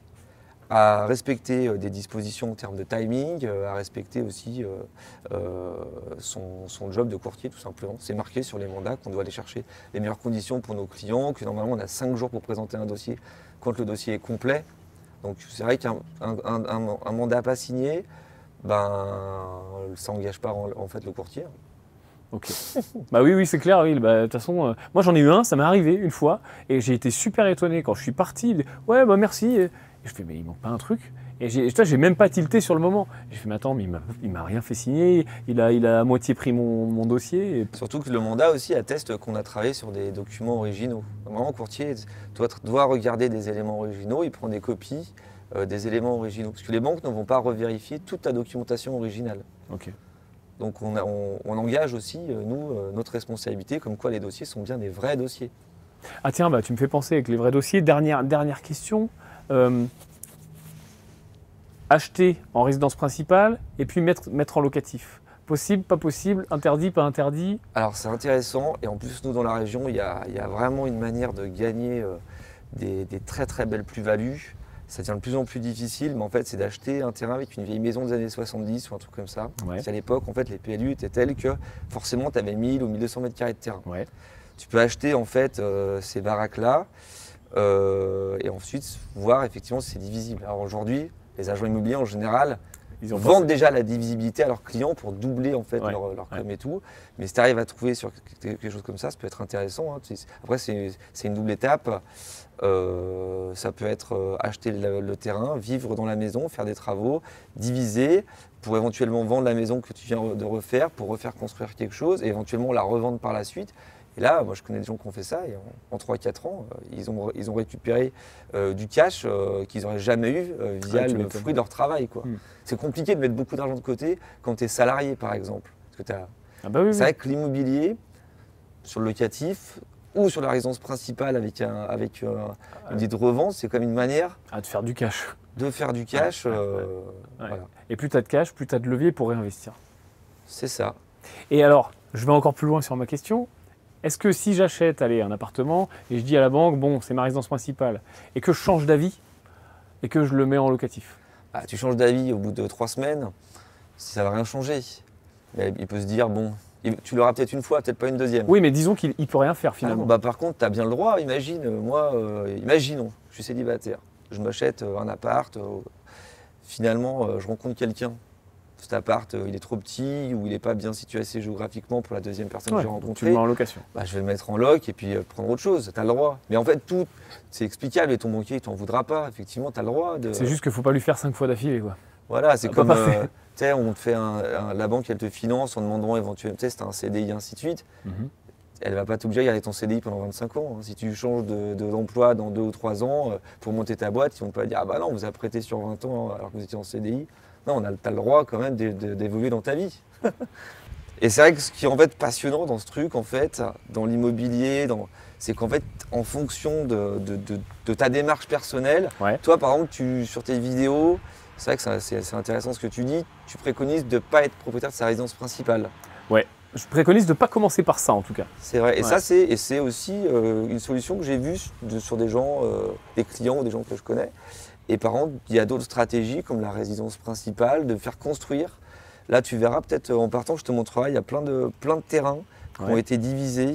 à respecter des dispositions en termes de timing, à respecter aussi son job de courtier, tout simplement. C'est marqué sur les mandats qu'on doit aller chercher les meilleures conditions pour nos clients, que normalement on a 5 jours pour présenter un dossier quand le dossier est complet. Donc c'est vrai qu'un mandat pas signé, ça n'engage pas en fait le courtier. Ok. Bah oui, c'est clair. Oui. Bah, de toute façon, moi j'en ai eu un, ça m'est arrivé une fois, et j'ai été super étonné quand je suis parti. Il me dit, ouais, bah merci. Et je fais, mais il manque pas un truc. Et j'ai même pas tilté sur le moment. J'ai fait, mais attends, mais il m'a rien fait signer. Il a à moitié pris mon dossier. Et... Surtout que le mandat aussi atteste qu'on a travaillé sur des documents originaux. Vraiment, courtier doit regarder des éléments originaux, il prend des copies des éléments originaux. Parce que les banques ne vont pas revérifier toute ta documentation originale. Ok. Donc on engage aussi, nous, notre responsabilité, comme quoi les dossiers sont bien des vrais dossiers. Ah tiens, bah tu me fais penser avec les vrais dossiers. Dernière question. Acheter en résidence principale et puis mettre en locatif. Possible, pas possible, interdit, pas interdit? Alors c'est intéressant et en plus nous dans la région il y a vraiment une manière de gagner des très très belles plus-values. Ça devient de plus en plus difficile, mais en fait c'est d'acheter un terrain avec une vieille maison des années 70 ou un truc comme ça. Ouais. Parce qu'à l'époque en fait les PLU étaient tels que forcément tu avais 1000 ou 1200 mètres carrés de terrain. Ouais. Tu peux acheter en fait ces baraques-là et ensuite voir effectivement si c'est divisible. Alors aujourd'hui les agents immobiliers en général Ils ont vendent déjà la divisibilité à leurs clients pour doubler en fait Ouais, leur com et tout. Mais si tu arrives à trouver sur quelque chose comme ça peut être intéressant. Hein. Après, c'est une double étape. Ça peut être acheter le terrain, vivre dans la maison, faire des travaux, diviser pour éventuellement vendre la maison que tu viens de refaire, pour refaire construire quelque chose et éventuellement la revendre par la suite. Et là, moi je connais des gens qui ont fait ça et en 3-4 ans, ils ont récupéré du cash qu'ils n'auraient jamais eu via le fruit de leur travail. Quoi. C'est compliqué de mettre beaucoup d'argent de côté quand tu es salarié par exemple. Parce que c'est vrai que l'immobilier, sur le locatif ou sur la résidence principale avec une idée de revente, c'est comme une manière de faire du cash. De faire du cash. Voilà. Et plus tu as de cash, plus tu as de levier pour réinvestir. C'est ça. Et alors, je vais encore plus loin sur ma question. Est-ce que si j'achète un appartement et je dis à la banque, bon, c'est ma résidence principale, et que je change d'avis et que je le mets en locatif? Tu changes d'avis au bout de 3 semaines, ça ne va rien changer. Mais il peut se dire, bon, Tu l'auras peut-être une fois, peut-être pas une deuxième. Oui, mais disons qu'il ne peut rien faire Ah finalement. non, bah, par contre, tu as bien le droit. Imagine, moi, imaginons, je suis célibataire, je m'achète un appart, finalement, je rencontre quelqu'un. Cet appart, il est trop petit ou il n'est pas bien situé assez géographiquement pour la deuxième personne que j'ai Tu rencontrée. le mets en location. Bah, je vais le mettre en loc et puis prendre autre chose. Tu as le droit. Mais en fait, tout, c'est explicable et ton banquier, il t'en voudra pas. Effectivement, tu as le droit. C'est juste qu'il ne faut pas lui faire 5 fois d'affilée, quoi. Voilà, c'est Ah, comme, pas parfait. tu sais, on te fait la banque, elle te finance en demandant éventuellement, tu sais, c'est un CDI, ainsi de suite. Elle va pas t'obliger à garder ton CDI pendant 25 ans. Si tu changes d'emploi dans 2 ou 3 ans pour monter ta boîte, ils vont pas dire, ah bah non, on vous a prêté sur 20 ans alors que vous étiez en CDI. Non, tu as le droit quand même d'évoluer dans ta vie. Et c'est vrai que ce qui est en fait passionnant dans ce truc, en fait, dans l'immobilier, c'est qu'en fait, en fonction de ta démarche personnelle, toi par exemple, sur tes vidéos, c'est vrai que c'est intéressant ce que tu dis, tu préconises de ne pas être propriétaire de sa résidence principale. Ouais, je préconise de ne pas commencer par ça en tout cas. C'est vrai, et ça c'est aussi une solution que j'ai vue sur des gens, des clients ou des gens que je connais. Et par contre, il y a d'autres stratégies comme la résidence principale, de faire construire. Là, tu verras peut-être en partant, je te montrerai, il y a plein de terrains qui ont été divisés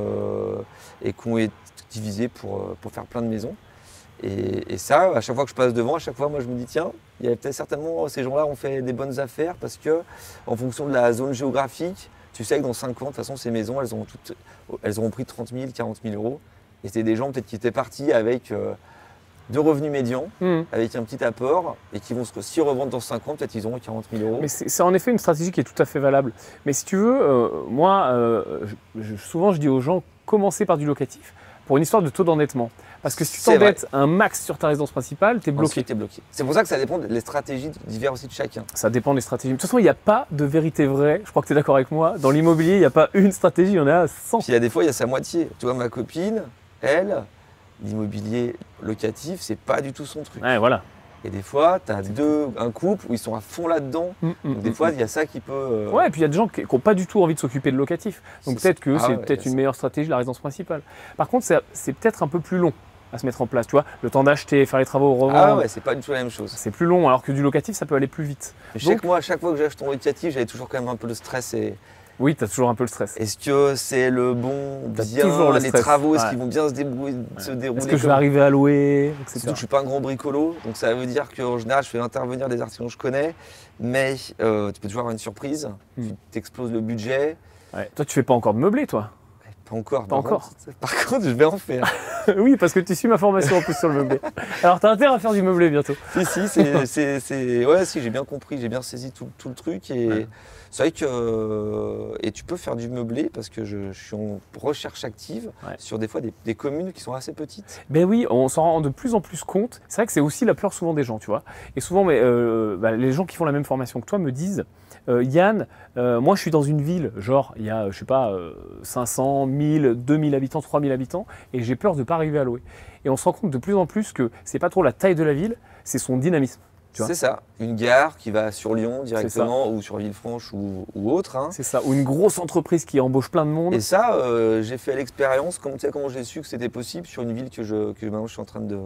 et qui ont été divisés pour faire plein de maisons. Et ça, à chaque fois que je passe devant, à chaque fois, moi je me dis, tiens, il y a peut-être certainement, ces gens-là ont fait des bonnes affaires parce que en fonction de la zone géographique, tu sais que dans 5 ans, de toute façon, ces maisons, elles auront pris 30 000, 40 000 euros. Et c'était des gens peut-être qui étaient partis avec de revenus médians, avec un petit apport, et qui vont s'y revendre dans 5 ans, peut-être ils auront 40 000 euros. Mais c'est en effet une stratégie qui est tout à fait valable. Mais si tu veux, moi, souvent je dis aux gens, commencez par du locatif pour une histoire de taux d'endettement. Parce que si tu t'endettes un max sur ta résidence principale, tu es bloqué. C'est pour ça que ça dépend des stratégies diffèrent aussi de chacun. Ça dépend des stratégies. De toute façon, il n'y a pas de vérité vraie. Je crois que tu es d'accord avec moi. Dans l'immobilier, il n'y a pas une stratégie, il y en a 100. Puis il y a des fois, il y a sa moitié. Tu vois, ma copine, elle, l'immobilier locatif, c'est pas du tout son truc. Ouais, voilà. Et des fois, tu as un couple où ils sont à fond là-dedans. Donc des fois, il y a ça qui peut… Ouais, et puis il y a des gens qui n'ont pas du tout envie de s'occuper de locatif. Donc peut-être que c'est peut-être une meilleure stratégie, la résidence principale. Par contre, c'est peut-être un peu plus long à se mettre en place, tu vois. Le temps d'acheter, faire les travaux, revendre. Ah ouais, c'est pas du tout la même chose. C'est plus long, alors que du locatif, ça peut aller plus vite. Je sais que moi, à chaque fois que j'achète un locatif, j'avais toujours quand même un peu de stress et… Oui, tu as toujours un peu le stress. Est-ce que c'est le bon, bien, les travaux, est-ce qu'ils vont bien se dérouler Est-ce que je vais arriver à louer, etc. Surtout que je suis pas un grand bricolo, donc ça veut dire qu'en général, je fais intervenir des artisans que je connais, mais tu peux toujours avoir une surprise, tu t'exploses le budget. Ouais. Toi, tu fais pas encore de meublé, toi? Pas encore. Pas encore. Par contre, je vais en faire. Oui, parce que tu suis ma formation en plus sur le meublé. Alors, tu as intérêt à faire du meublé bientôt. Si, ouais, si, j'ai bien compris, j'ai bien saisi tout le truc. Et c'est vrai que et tu peux faire du meublé parce que je suis en recherche active sur des fois des communes qui sont assez petites. Ben oui, on s'en rend de plus en plus compte. C'est vrai que c'est aussi la peur souvent des gens, tu vois. Et souvent, les gens qui font la même formation que toi me disent Yann, moi je suis dans une ville, genre il y a, je sais pas, 500, 1000, 2000 habitants, 3000 habitants, et j'ai peur de ne pas arriver à louer. Et on se rend compte de plus en plus que c'est pas trop la taille de la ville, c'est son dynamisme. C'est ça, une gare qui va sur Lyon directement ou sur Villefranche ou autre. Hein. C'est ça, ou une grosse entreprise qui embauche plein de monde. Et ça, j'ai fait l'expérience, tu sais comment j'ai su que c'était possible sur une ville que maintenant je suis en train de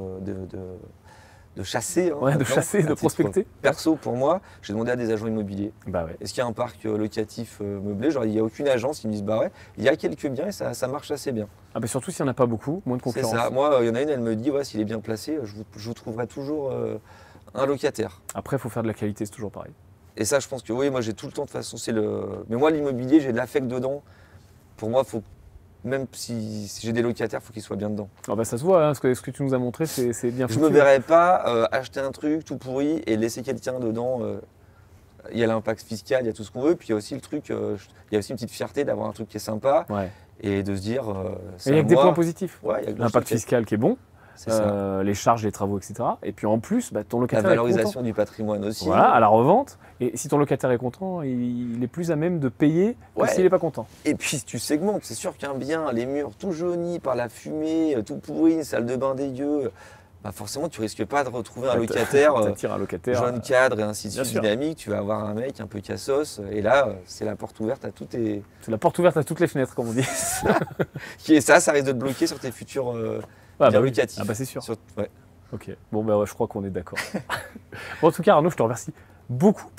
chasser. Hein, de chasser, de prospecter. Perso, pour moi, j'ai demandé à des agents immobiliers. Bah ouais. Est-ce qu'il y a un parc locatif meublé? Genre, il n'y a aucune agence, ils me disent bah ouais, il y a quelques biens et ça marche assez bien. Ah bah surtout s'il n'y en a pas beaucoup, moins de concurrence. C'est ça, moi, il y en a une, elle me dit ouais, s'il est bien placé, je vous trouverai toujours un locataire. Après, il faut faire de la qualité, c'est toujours pareil. Et ça, je pense que oui, moi j'ai tout le temps, de toute façon, Mais moi, l'immobilier, j'ai de l'affect dedans. Pour moi, même si j'ai des locataires, il faut qu'ils soient bien dedans. Ah bah ça se voit, hein, ce que tu nous as montré, c'est bien foutu. Je ne me verrais pas acheter un truc tout pourri et laisser quelqu'un dedans. Il y a l'impact fiscal, il y a tout ce qu'on veut. Puis il y a aussi le truc, il y a aussi une petite fierté d'avoir un truc qui est sympa et de se dire. Il y a que des points positifs. Ouais, l'impact fiscal qui est bon. Les charges, les travaux, etc. Et puis en plus, ton locataire est content. La valorisation du patrimoine aussi. Voilà, à la revente. Et si ton locataire est content, il est plus à même de payer que s'il n'est pas content. Et puis si tu segmentes, c'est sûr qu'un bien, les murs tout jaunis par la fumée, tout pourri, une salle de bain dégueu, forcément tu risques pas de retrouver un locataire, jeune cadre et ainsi de suite, dynamique. Tu vas avoir un mec un peu cassos. Et là, c'est la porte ouverte à toutes les... C'est la porte ouverte à toutes les fenêtres, comme on dit. Et ça risque de te bloquer sur tes futurs... locatif. Ah bah c'est sûr. Ok. Bon je crois qu'on est d'accord. Bon, en tout cas Arnaud, je te remercie beaucoup pour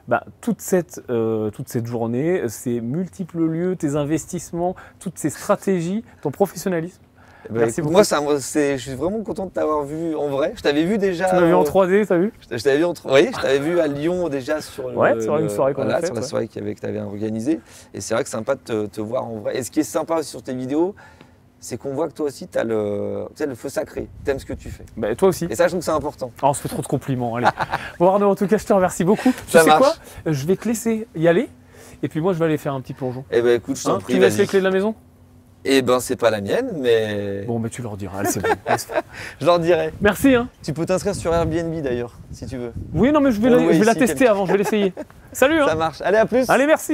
toute cette journée, ces multiples lieux, tes investissements, toutes ces stratégies, ton professionnalisme. Merci beaucoup. Moi, je suis vraiment content de t'avoir vu en vrai. Je t'avais vu déjà. Tu m'as vu en 3D, t'as vu? Je t'avais vu en 3D. Oui, je t'avais vu à Lyon déjà sur une soirée qu'on a faite. Sur la soirée que tu avais organisée. Et c'est vrai que c'est sympa de te voir en vrai. Et ce qui est sympa aussi sur tes vidéos, c'est qu'on voit que toi aussi, tu as le feu sacré. Tu aimes ce que tu fais. Toi aussi. Et ça, je trouve que c'est important. On se fait trop de compliments. Allez. Bon, Arnaud, en tout cas, je te remercie beaucoup. Tu sais quoi? Je vais te laisser y aller. Et puis moi, je vais aller faire un petit plongeon. Eh ben écoute, je t'en prie. Tu laisses les clés de la maison? Eh ben, c'est pas la mienne, mais. Bon, mais tu leur diras. Allez, c'est bon. Je leur dirai. Merci. Tu peux t'inscrire sur Airbnb d'ailleurs, si tu veux. Oui, non, mais je vais la tester avant. Je vais l'essayer. Salut. Ça marche. Allez, à plus. Allez, merci.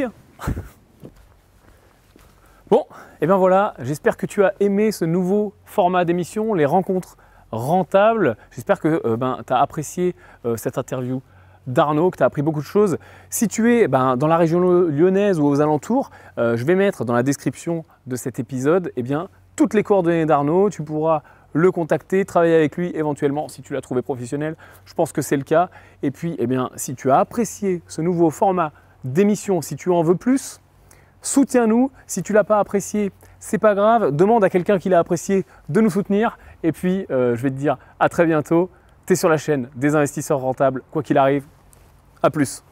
Bon, et bien voilà. J'espère que tu as aimé ce nouveau format d'émission, les rencontres rentables. J'espère que tu as apprécié cette interview d'Arnaud, que tu as appris beaucoup de choses. Si tu es dans la région lyonnaise ou aux alentours, je vais mettre dans la description de cet épisode toutes les coordonnées d'Arnaud. Tu pourras le contacter, travailler avec lui éventuellement si tu l'as trouvé professionnel. Je pense que c'est le cas. Et puis, si tu as apprécié ce nouveau format d'émission, si tu en veux plus, soutiens-nous. Si tu ne l'as pas apprécié, c'est pas grave. Demande à quelqu'un qui l'a apprécié de nous soutenir. Et puis, je vais te dire à très bientôt. Tu es sur la chaîne des investisseurs rentables, quoi qu'il arrive. À plus.